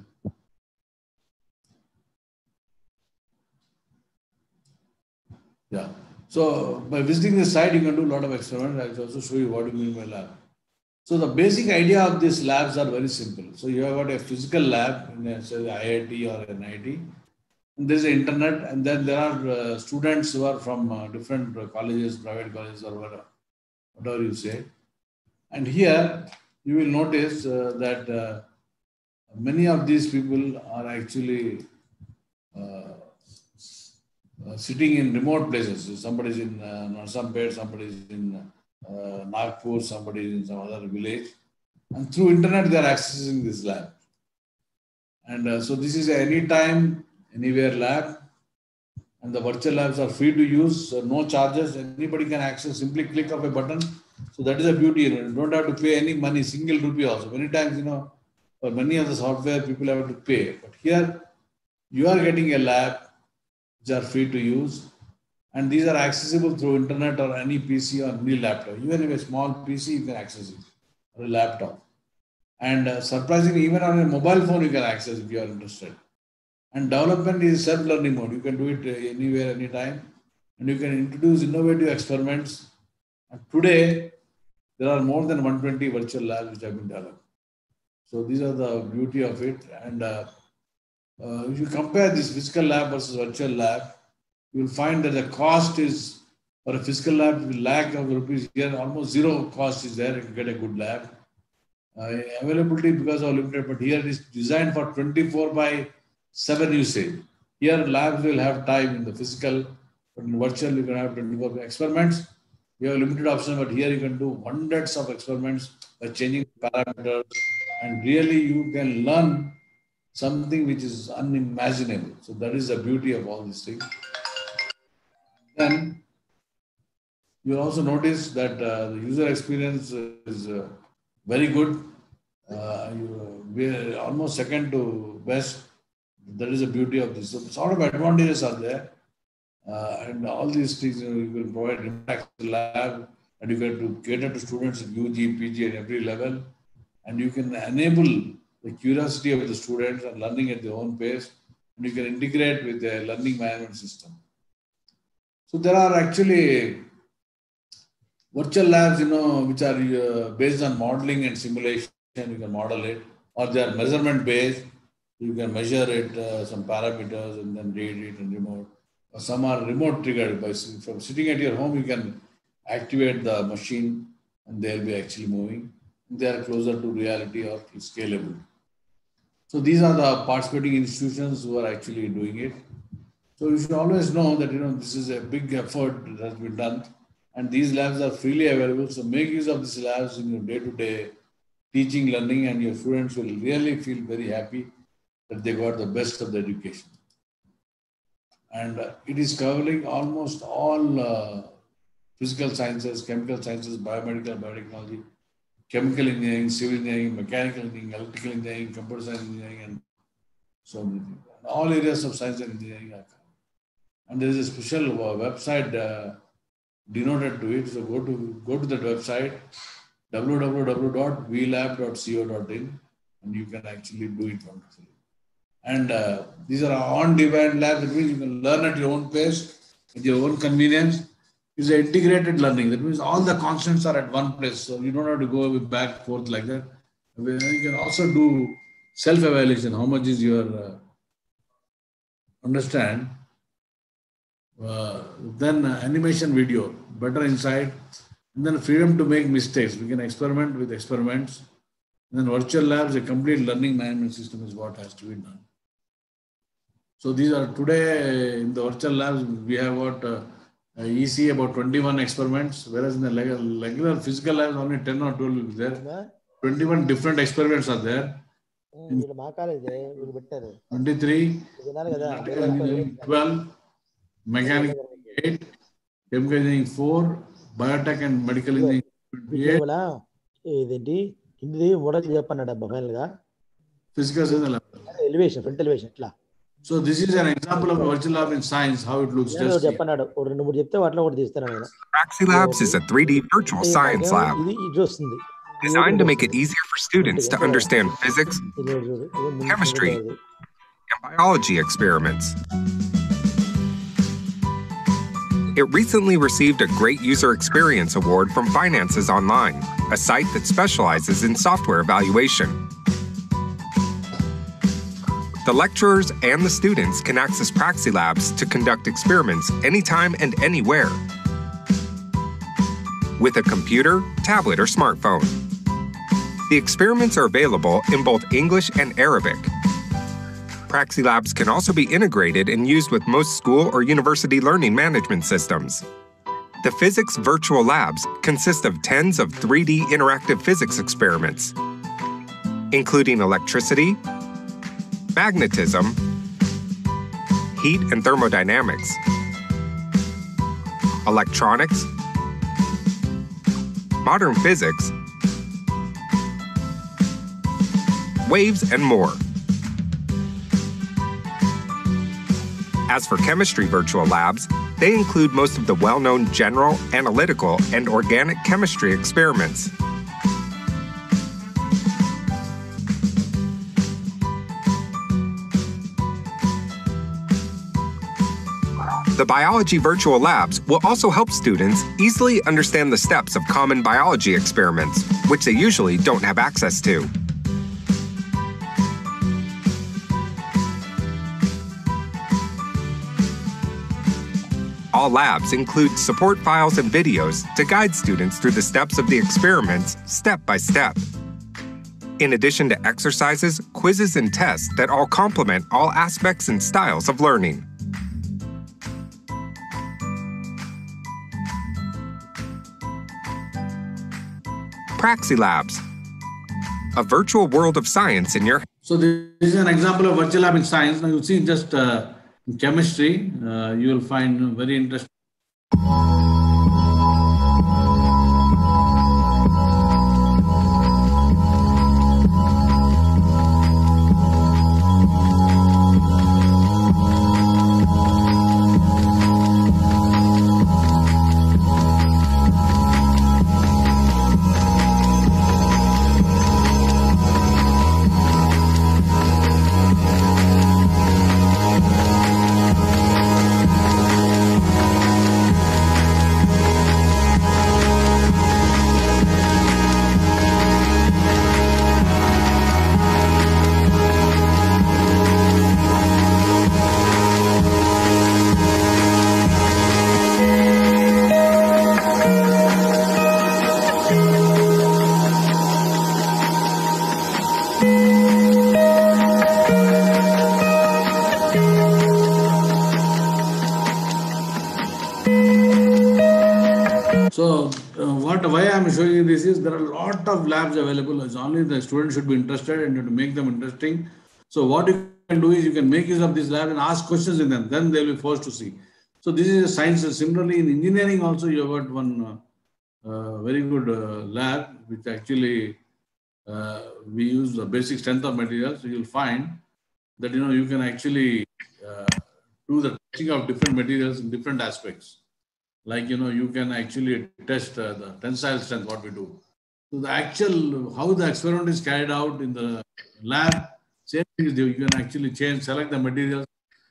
Yeah. So by visiting the site, you can do a lot of experiments. I will also show you what you mean by lab. So the basic idea of these labs are very simple. So you have got a physical lab in a, say, I I T or N I T. And there is the internet, and then there are uh, students who are from uh, different uh, colleges, private colleges, or whatever, whatever you say. And here you will notice uh, that uh, many of these people are actually uh, Uh, sitting in remote places. Somebody is in uh, Narsampet, somebody is in uh, Nagpur, somebody is in some other village. And through internet, they are accessing this lab. And uh, so this is a anytime, anywhere lab. And the virtual labs are free to use, so no charges. Anybody can access, simply click of a button. So that is the beauty. You know, you don't have to pay any money, single rupee also. Many times, you know, for many of the software, people have to pay. But here, you are getting a lab which are free to use, and these are accessible through internet or any P C or any laptop. Even if a small P C, you can access it, or a laptop. And uh, surprisingly, even on a mobile phone, you can access if you are interested. And development is self-learning mode. You can do it anywhere, anytime, and you can introduce innovative experiments. And today, there are more than one hundred twenty virtual labs which have been developed. So these are the beauty of it. And uh, Uh, if you compare this physical lab versus virtual lab, you will find that the cost is, for a physical lab, with lakh of rupees here, almost zero cost is there if you get a good lab. Uh, availability because of limited, but here it is designed for twenty-four by seven usage. Here labs will have time in the physical, but in virtual you can have twenty-four experiments. You have limited option, but here you can do hundreds of experiments by changing parameters, and really you can learn something which is unimaginable. So that is the beauty of all these things. Then You'll also notice that uh, the user experience is uh, very good. Uh, you, we are almost second to best. That is the beauty of this. So, sort of advantages are there. Uh, and all these things, you know, you will provide interactive lab, and you can to cater to students at U G, P G, and every level. And you can enable the curiosity of the students and learning at their own pace. And you can integrate with the learning management system. So there are actually virtual labs, you know, which are uh, based on modeling and simulation. You can model it, or they are measurement based. You can measure it, uh, some parameters, and then read it and remote. Or some are remote triggered. By from sitting at your home, you can activate the machine, and they'll be actually moving. They are closer to reality or scalable. So these are the participating institutions who are actually doing it. So you should always know that, you know, this is a big effort that has been done, and these labs are freely available. So make use of these labs in your day-to-day teaching, learning, and your students will really feel very happy that they got the best of the education. And uh, it is covering almost all uh, physical sciences, chemical sciences, biomedical, biotechnology, chemical engineering, civil engineering, mechanical engineering, electrical engineering, computer science engineering, and so many things. All areas of science and engineering are covered. And there is a special uh, website uh, denoted to it. So go to go to that website, w w w dot v lab dot co dot in, and you can actually do it wonderfully. And uh, these are on-demand labs. That means you can learn at your own pace, at your own convenience. It's an integrated learning. That means all the constants are at one place. So you don't have to go back and forth like that. You can also do self-evaluation. How much is your uh, understand? Uh, then uh, animation video, better insight, and then freedom to make mistakes. We can experiment with experiments. And then virtual labs, a complete learning management system is what has to be done. So these are today in the virtual labs, we have got uh, E C about twenty-one experiments, whereas in the regular physical labs, only ten or twelve will be there. twenty-one different experiments are there. twenty-three, twelve, mechanical eight, chemical engineering four, biotech and medical engineering twenty-eight. Physical elevation, front elevation. So this is an example of a virtual lab in science, how it looks. Just Praxi Labs is a three D virtual science lab designed to make it easier for students to understand physics, chemistry, and biology experiments. It recently received a Great User Experience Award from Finances Online, a site that specializes in software evaluation. The lecturers and the students can access Praxi Labs to conduct experiments anytime and anywhere with a computer, tablet, or smartphone. The experiments are available in both English and Arabic. Praxi Labs can also be integrated and used with most school or university learning management systems. The physics virtual labs consist of tens of three D interactive physics experiments, including electricity, magnetism, heat and thermodynamics, electronics, modern physics, waves, and more. As for chemistry virtual labs, they include most of the well-known general, analytical, and organic chemistry experiments. The biology virtual labs will also help students easily understand the steps of common biology experiments, which they usually don't have access to. All labs include support files and videos to guide students through the steps of the experiments step by step. In addition to exercises, quizzes, and tests that all complement all aspects and styles of learning. Praxi Labs, a virtual world of science in your... So this is an example of virtual lab in science. Now you see just uh, in chemistry, uh, you will find very interesting. I'm showing you this is there are a lot of labs available. It's only the students should be interested and you have to make them interesting. So what you can do is you can make use of this lab and ask questions in them. Then they'll be forced to see. So this is a science. Similarly, in engineering also you have got one uh, uh, very good uh, lab which actually uh, we use the basic strength of materials. So you'll find that you know you can actually uh, do the testing of different materials in different aspects. Like, you know, you can actually test uh, the tensile strength, what we do. So the actual, how the experiment is carried out in the lab, same thing is you can actually change, select the materials.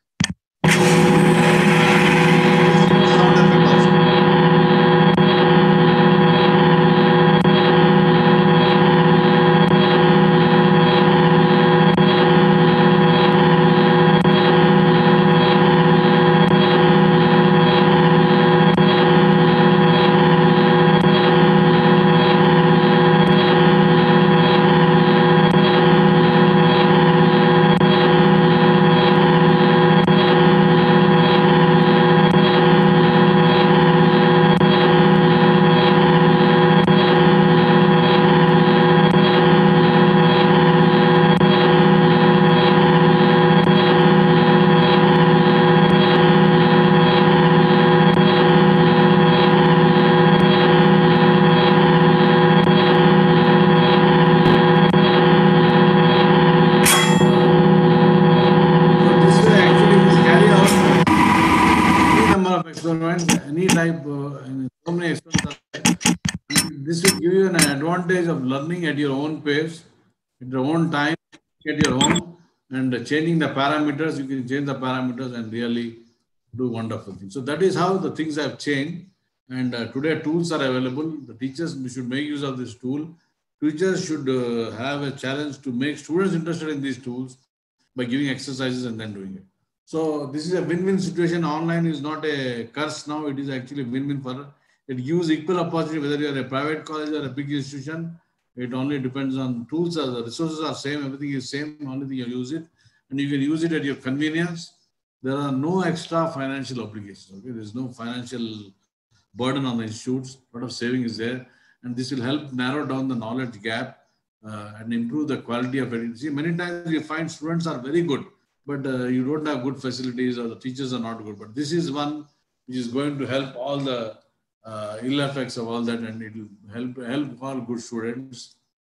Any type, uh, so many experiments are there. This will give you an advantage of learning at your own pace, at your own time, at your home, and changing the parameters. You can change the parameters and really do wonderful things. So that is how the things have changed. And uh, today tools are available. The teachers should make use of this tool. Teachers should uh, have a challenge to make students interested in these tools by giving exercises and then doing it. So this is a win-win situation. Online is not a curse now. It is actually win-win for it. Gives equal opportunity whether you are a private college or a big institution. It only depends on tools. Or the resources are same. Everything is same. Only thing you use it, and you can use it at your convenience. There are no extra financial obligations. Okay, there is no financial burden on the institutes. A lot of saving is there, and this will help narrow down the knowledge gap uh, and improve the quality of it. See, many times you find students are very good, but uh, you don't have good facilities or the teachers are not good. But this is one which is going to help all the uh, ill effects of all that, and it will help help all good students.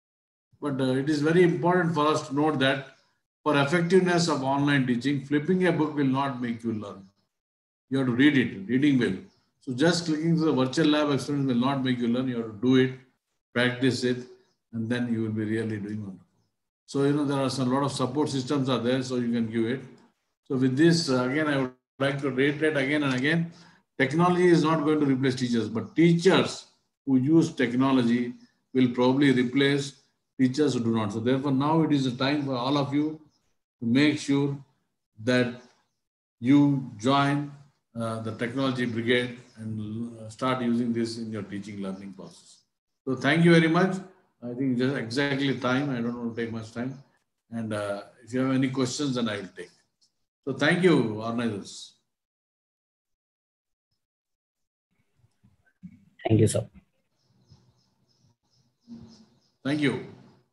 But uh, it is very important for us to note that for effectiveness of online teaching, flipping a book will not make you learn. You have to read it. Reading will. So just clicking to the virtual lab experiment will not make you learn. You have to do it, practice it, and then you will be really doing wonderful. So, you know, there are some, a lot of support systems are there, so you can give it. So with this, uh, again, I would like to reiterate again and again, technology is not going to replace teachers, but teachers who use technology will probably replace teachers who do not. So therefore, now it is a time for all of you to make sure that you join uh, the technology brigade and uh, start using this in your teaching learning process. So thank you very much. I think just exactly time. I don't want to take much time. And uh, if you have any questions, then I will take. So thank you, organizers. Thank you, sir. Thank you.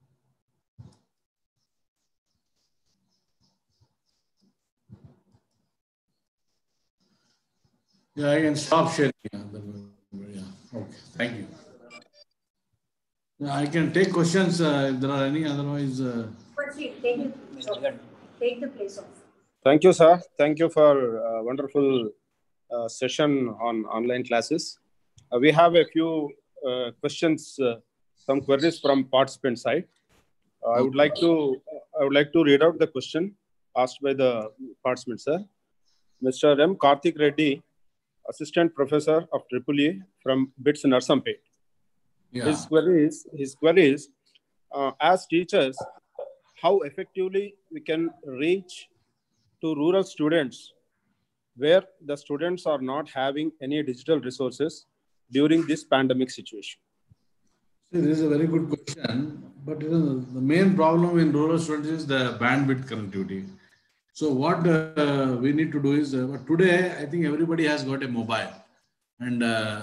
Yeah, I can stop sharing. Yeah, okay, thank you. Yeah, I can take questions uh, if there are any, otherwise. Uh... Take, take the place of. Thank you, sir. Thank you for a wonderful uh, session on online classes. Uh, we have a few uh, questions, uh, some queries from participant side. Uh, I would like to, I would like to read out the question asked by the participant, sir. Mister M. Karthik Reddy, Assistant Professor of Triple E from B I T S Narsampet. Yeah. His query is, his query is uh, as teachers, how effectively we can reach to rural students where the students are not having any digital resources during this pandemic situation? See, this is a very good question, but you know, the main problem in rural students is the bandwidth connectivity. So what uh, we need to do is, uh, today, I think everybody has got a mobile, and uh,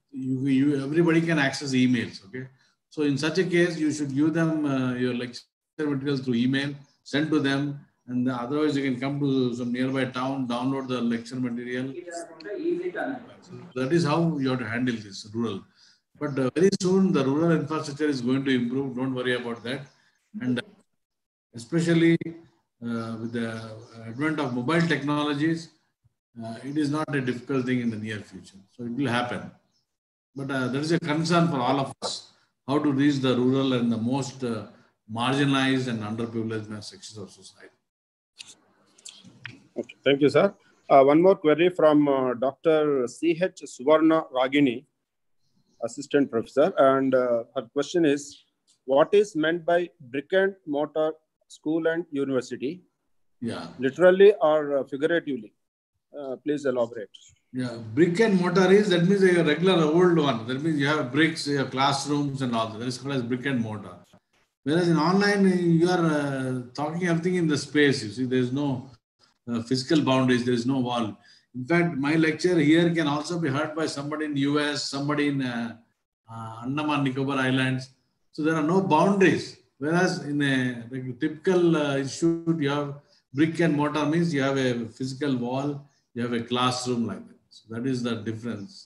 you, you everybody can access emails. Okay, so in such a case, you should give them uh, your lecture materials through email, send to them, and otherwise you can come to some nearby town, download the lecture material. That is how you have to handle this rural. But uh, very soon the rural infrastructure is going to improve. Don't worry about that. And uh, especially uh, with the advent of mobile technologies, uh, it is not a difficult thing in the near future. So it will happen. But uh, there is a concern for all of us, how to reach the rural and the most uh, marginalized and underprivileged sections of society. Okay, thank you, sir. Uh, one more query from uh, Doctor C H Suvarna Ragini, Assistant Professor. And uh, her question is, what is meant by brick and mortar school and university? Yeah. Literally or uh, figuratively? Uh, please elaborate. Yeah, brick and mortar is, that means a regular old one. That means you have bricks, you have classrooms and all that. That is called as brick and mortar. Whereas in online, you are uh, talking everything in the space. You see, there is no uh, physical boundaries, there is no wall. In fact, my lecture here can also be heard by somebody in the U S, somebody in uh, uh, Andaman Nicobar Islands. So there are no boundaries. Whereas in a like, typical uh, institute, you have brick and mortar means you have a physical wall, you have a classroom like that. So that is the difference.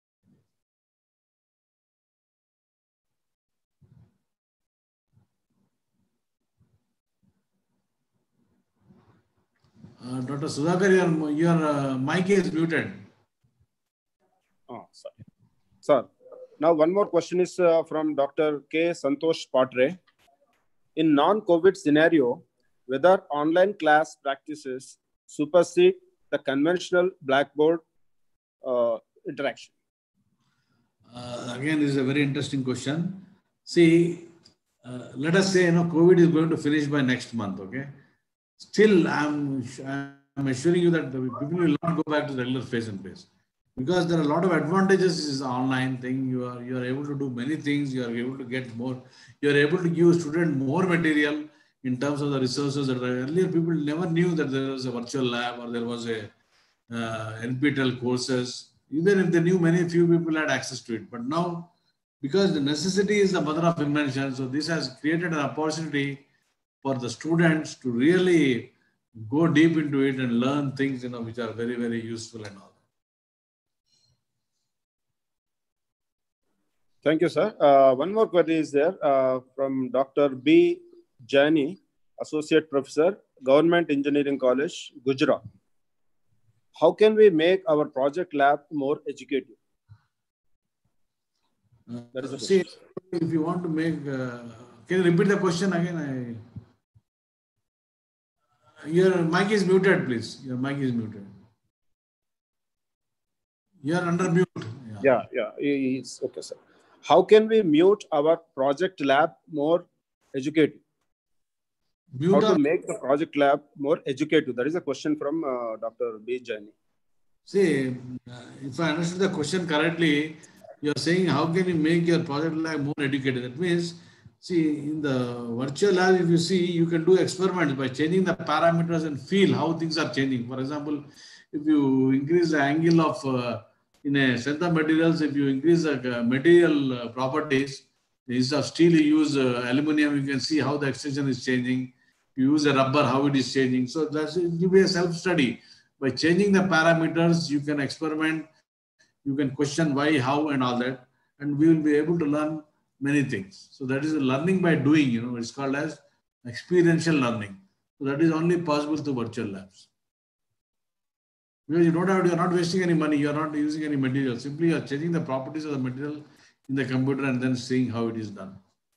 Uh, Doctor Sudhakar, your, your uh, mic is muted. Oh, sorry. Sir, now one more question is uh, from Doctor K. Santosh Patre. In non-COVID scenario, whether online class practices supersede the conventional blackboard uh, interaction? Uh, again, this is a very interesting question. See, uh, let us say, you know, COVID is going to finish by next month, okay? Still, I'm, I'm assuring you that the people will not go back to the regular face-and-face because there are a lot of advantages in this online thing. You are, you are able to do many things. You are able to get more. You are able to give students more material in terms of the resources that are, earlier people never knew that there was a virtual lab or there was a uh, N P T E L courses. Even if they knew, many few people had access to it. But now, because the necessity is the mother of invention, so this has created an opportunity for the students to really go deep into it and learn things, you know, which are very, very useful and all. Thank you, sir. Uh, one more query is there uh, from Doctor B. Jani, Associate Professor, Government Engineering College, Gujarat. How can we make our project lab more educative? Uh, that is see, if you want to make, uh, can you repeat the question again? I, your mic is muted, please. Your mic is muted. You are under mute. Yeah, yeah, yeah it's okay, sir. How can we mute our project lab more educative? Mute How to make the project lab more educative? That is a question from uh, Doctor B. Jaini. See, uh, if I understood the question correctly, you are saying how can you make your project lab more educated? That means, see, in the virtual lab, if you see, you can do experiments by changing the parameters and feel how things are changing. For example, if you increase the angle of, uh, in a set of materials, if you increase the uh, material uh, properties, instead of steel, you use uh, aluminum, you can see how the extension is changing. You use a rubber, how it is changing. So that's, it will be a self-study. By changing the parameters, you can experiment, you can question why, how, and all that. And we will be able to learn many things. So that is learning by doing, you know, it's called as experiential learning. So that is only possible through virtual labs. Because you don't have, you're not wasting any money, you're not using any material. Simply you're changing the properties of the material in the computer and then seeing how it is done.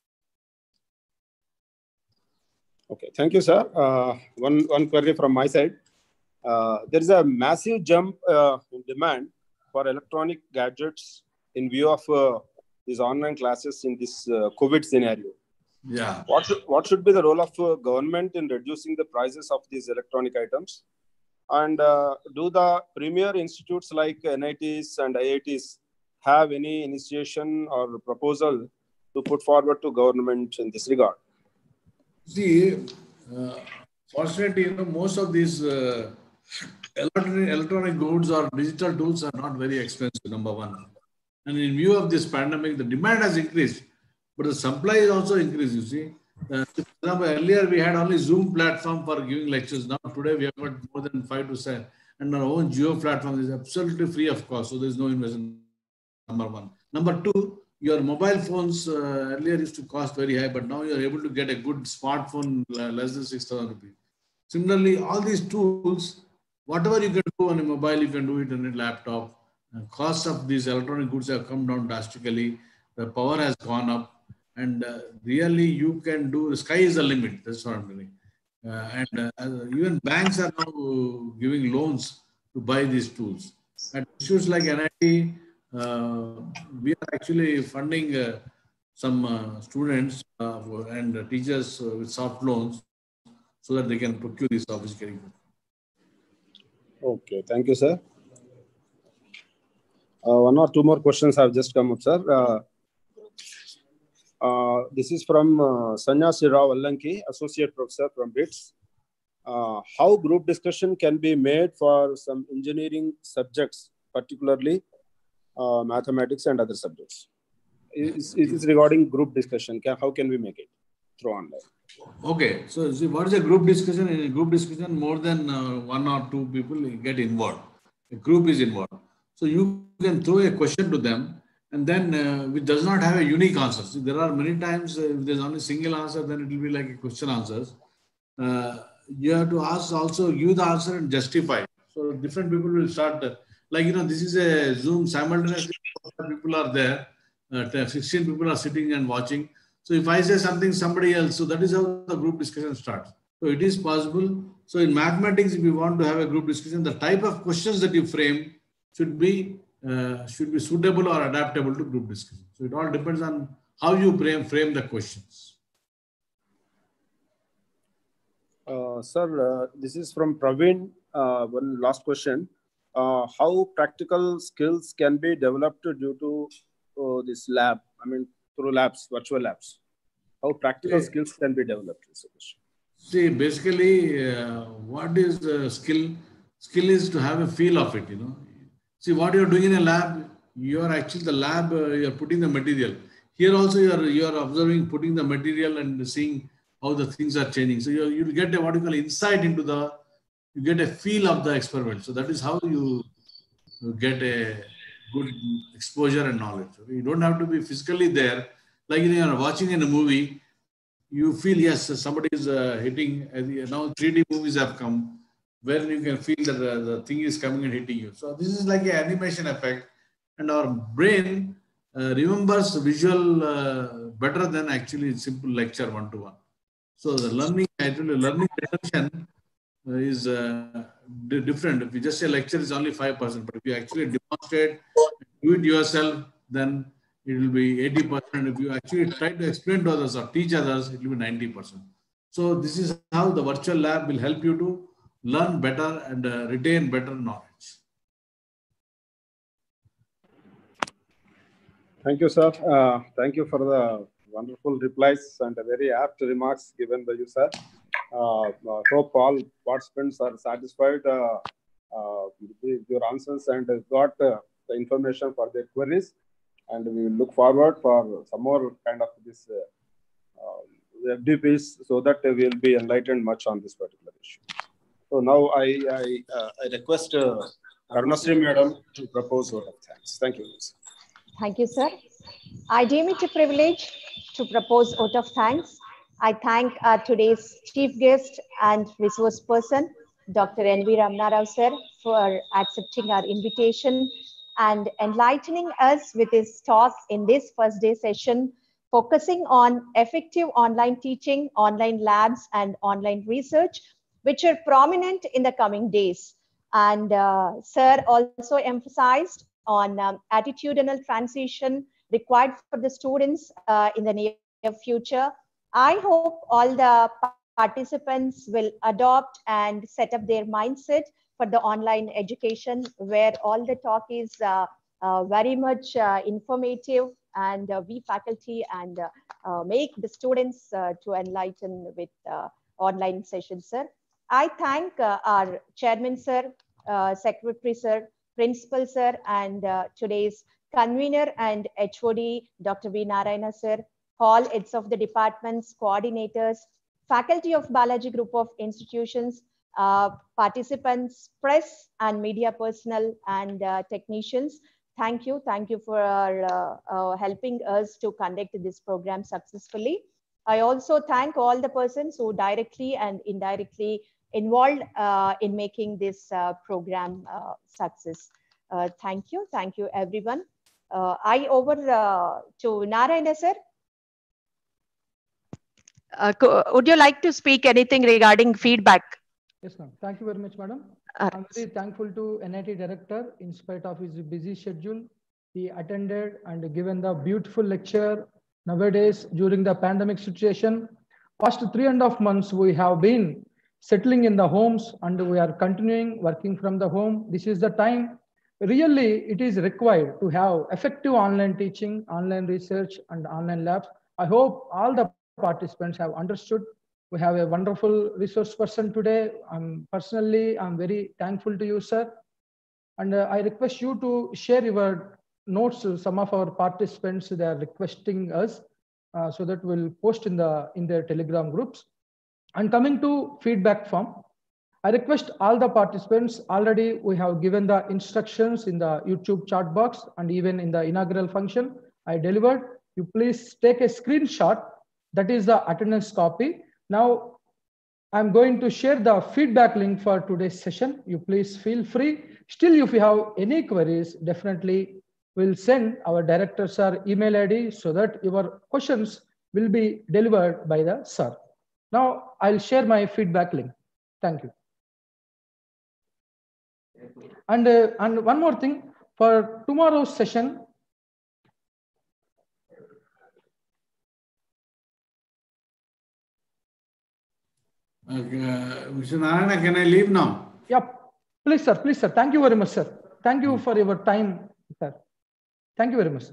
Okay, thank you, sir. Uh, one, one query from my side. Uh, there is a massive jump uh, in demand for electronic gadgets in view of uh, these online classes in this uh, COVID scenario. Yeah. What should, what should be the role of uh, government in reducing the prices of these electronic items? And uh, do the premier institutes like N I Ts and I I Ts have any initiation or proposal to put forward to government in this regard? See, uh, fortunately, you know, most of these uh, electronic, electronic goods or digital tools are not very expensive, number one. And in view of this pandemic, the demand has increased, but the supply is also increased, you see. Uh, for example, earlier we had only Zoom platform for giving lectures. Now today we have got more than five to seven. And our own Geo platform is absolutely free of cost. So there's no investment, number one. Number two, your mobile phones uh, earlier used to cost very high, but now you're able to get a good smartphone uh, less than six thousand rupees. Similarly, all these tools, whatever you can do on a mobile, you can do it on a laptop. The cost of these electronic goods have come down drastically. The power has gone up. And uh, really, you can do, the sky is the limit. That's what I'm doing. Uh, and uh, even banks are now giving loans to buy these tools. At issues like N I T, uh, we are actually funding uh, some uh, students uh, and uh, teachers uh, with soft loans so that they can procure these office carrying. Okay, thank you, sir. Uh, one or two more questions have just come up, sir. Uh, uh, this is from uh, Sanyasi Rao Allanki, Associate Professor from B I T S. Uh, how group discussion can be made for some engineering subjects, particularly uh, mathematics and other subjects? It is regarding group discussion. Can, how can we make it through online? Okay, so see, what is a group discussion? In a group discussion, more than uh, one or two people get involved. A group is involved. So you can throw a question to them, and then uh, which does not have a unique answer. So there are many times uh, if there's only a single answer, then it will be like a question answers. Uh, you have to ask also, give the answer and justify. So different people will start, uh, like, you know, this is a Zoom simultaneously, people are there, uh, sixteen people are sitting and watching. So if I say something, somebody else, so that is how the group discussion starts. So it is possible. So in mathematics, if you want to have a group discussion, the type of questions that you frame should be uh, should be suitable or adaptable to group discussion. So it all depends on how you frame, frame the questions. Uh, sir, uh, this is from Praveen. Uh, one last question. Uh, how practical skills can be developed due to uh, this lab? I mean, through labs, virtual labs. How practical Okay. skills can be developed is the question. See, basically, uh, what is the skill? Skill is to have a feel of it, you know. See, what you're doing in a lab, you are actually the lab, uh, you're putting the material. Here also, you're you're observing, putting the material and seeing how the things are changing. So you you get a what you call insight into the, you get a feel of the experiment. So that is how you, you get a good exposure and knowledge. You don't have to be physically there. Like, you know, you're watching in a movie, you feel, yes, somebody is uh, hitting. Now three D movies have come where you can feel that uh, the thing is coming and hitting you. So this is like an animation effect, and our brain uh, remembers visual uh, better than actually simple lecture one to one. So the learning, actually learning retention uh, is uh, different. If you just say lecture is only five percent, but if you actually demonstrate, do it yourself, then it will be eighty percent. If you actually try to explain to others or teach others, it will be ninety percent. So this is how the virtual lab will help you to learn better and uh, retain better knowledge. Thank you, sir. Uh, thank you for the wonderful replies and very apt remarks given by you, sir. Uh, I hope all participants are satisfied uh, uh, with your answers and got uh, the information for their queries. And we will look forward for some more kind of this uh, uh, F D Ps so that we will be enlightened much on this particular issue. So now I, I, uh, I request uh, Karunasri Madam to propose vote of thanks. Thank you. Thank you, sir. I deem it a privilege to propose vote of thanks. I thank our today's chief guest and resource person, Doctor N V Ramana Rao sir, for accepting our invitation and enlightening us with his talk in this first day session, focusing on effective online teaching, online labs, and online research, which are prominent in the coming days. And uh, sir also emphasized on um, attitudinal transition required for the students uh, in the near future. I hope all the participants will adopt and set up their mindset for the online education, where all the talk is uh, uh, very much uh, informative, and uh, we faculty and uh, uh, make the students uh, to enlighten with uh, online sessions, sir. I thank uh, our chairman, sir, uh, secretary, sir, principal, sir, and uh, today's convener and H O D, Doctor V. Narayana sir, all heads of the departments, coordinators, faculty of Balaji Group of Institutions, uh, participants, press and media personnel and uh, technicians. Thank you. Thank you for uh, uh, helping us to conduct this program successfully. I also thank all the persons who directly and indirectly involved uh, in making this uh, program uh, success. Uh, thank you. Thank you, everyone. Uh, I over uh, to Narayana sir. Uh, would you like to speak anything regarding feedback? Yes, ma'am. Thank you very much, madam. Uh, I'm very thankful to N I T director. In spite of his busy schedule, he attended and given the beautiful lecture. Nowadays, during the pandemic situation, past three and a half months, we have been settling in the homes and we are continuing working from the home. This is the time really it is required to have effective online teaching, online research and online labs. I hope all the participants have understood. We have a wonderful resource person today. I'm personally, I'm very thankful to you, sir. And uh, I request you to share your notes to some of our participants. They are requesting us uh, so that we'll post in the in their Telegram groups. And coming to feedback form, I request all the participants. Already we have given the instructions in the YouTube chat box and even in the inaugural function I delivered. You please take a screenshot. That is the attendance copy. Now I'm going to share the feedback link for today's session. You please feel free. Still, if you have any queries, definitely we'll send our directors our email I D so that your questions will be delivered by the sir. Now I'll share my feedback link. Thank you. And, uh, and one more thing, for tomorrow's session, Uh, Mister Narayana, can I leave now? Yep. Please, sir. Please, sir. Thank you very much, sir. Thank you for your time, sir. Thank you very much, sir.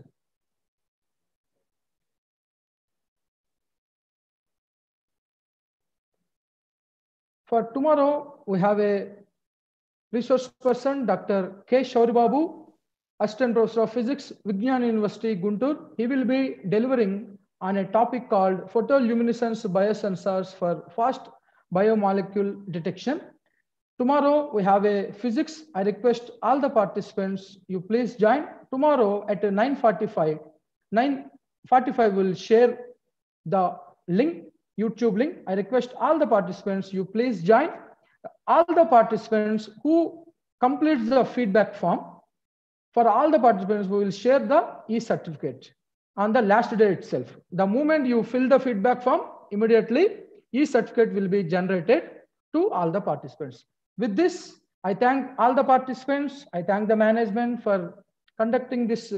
For tomorrow, we have a resource person, Doctor K. Shauribabu, Assistant Professor of Physics, Vignan University, Guntur. He will be delivering on a topic called photoluminescence biosensors for fast biomolecule detection. Tomorrow we have a physics. I request all the participants, you please join. Tomorrow at nine forty-five, nine forty-five will share the link, YouTube link. I request all the participants, you please join. All the participants who complete the feedback form, for all the participants, we will share the e-certificate on the last day itself. The moment you fill the feedback form, immediately e-certificate will be generated to all the participants. With this, I thank all the participants. I thank the management for conducting this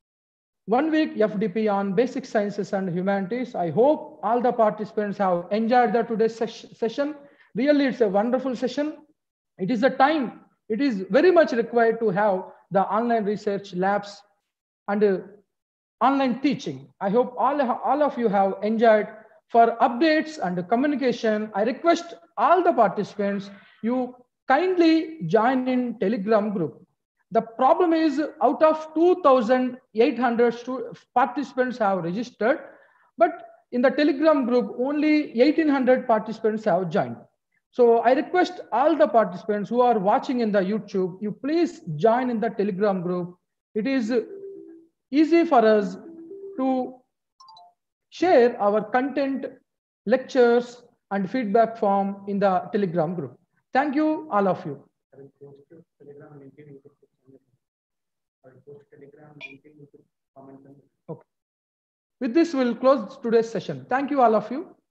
one week F D P on basic sciences and humanities. I hope all the participants have enjoyed the today's ses session. Really, it's a wonderful session. It is a time, it is very much required to have the online research labs and uh, online teaching. I hope all, all of you have enjoyed. For updates and communication, I request all the participants, you kindly join in Telegram group. The problem is out of two thousand eight hundred participants have registered, but in the Telegram group, only eighteen hundred participants have joined. So I request all the participants who are watching in the YouTube, you please join in the Telegram group. It is easy for us to share our content, lectures, and feedback form in the Telegram group. Thank you, all of you. Okay. With this, we'll close today's session. Thank you, all of you.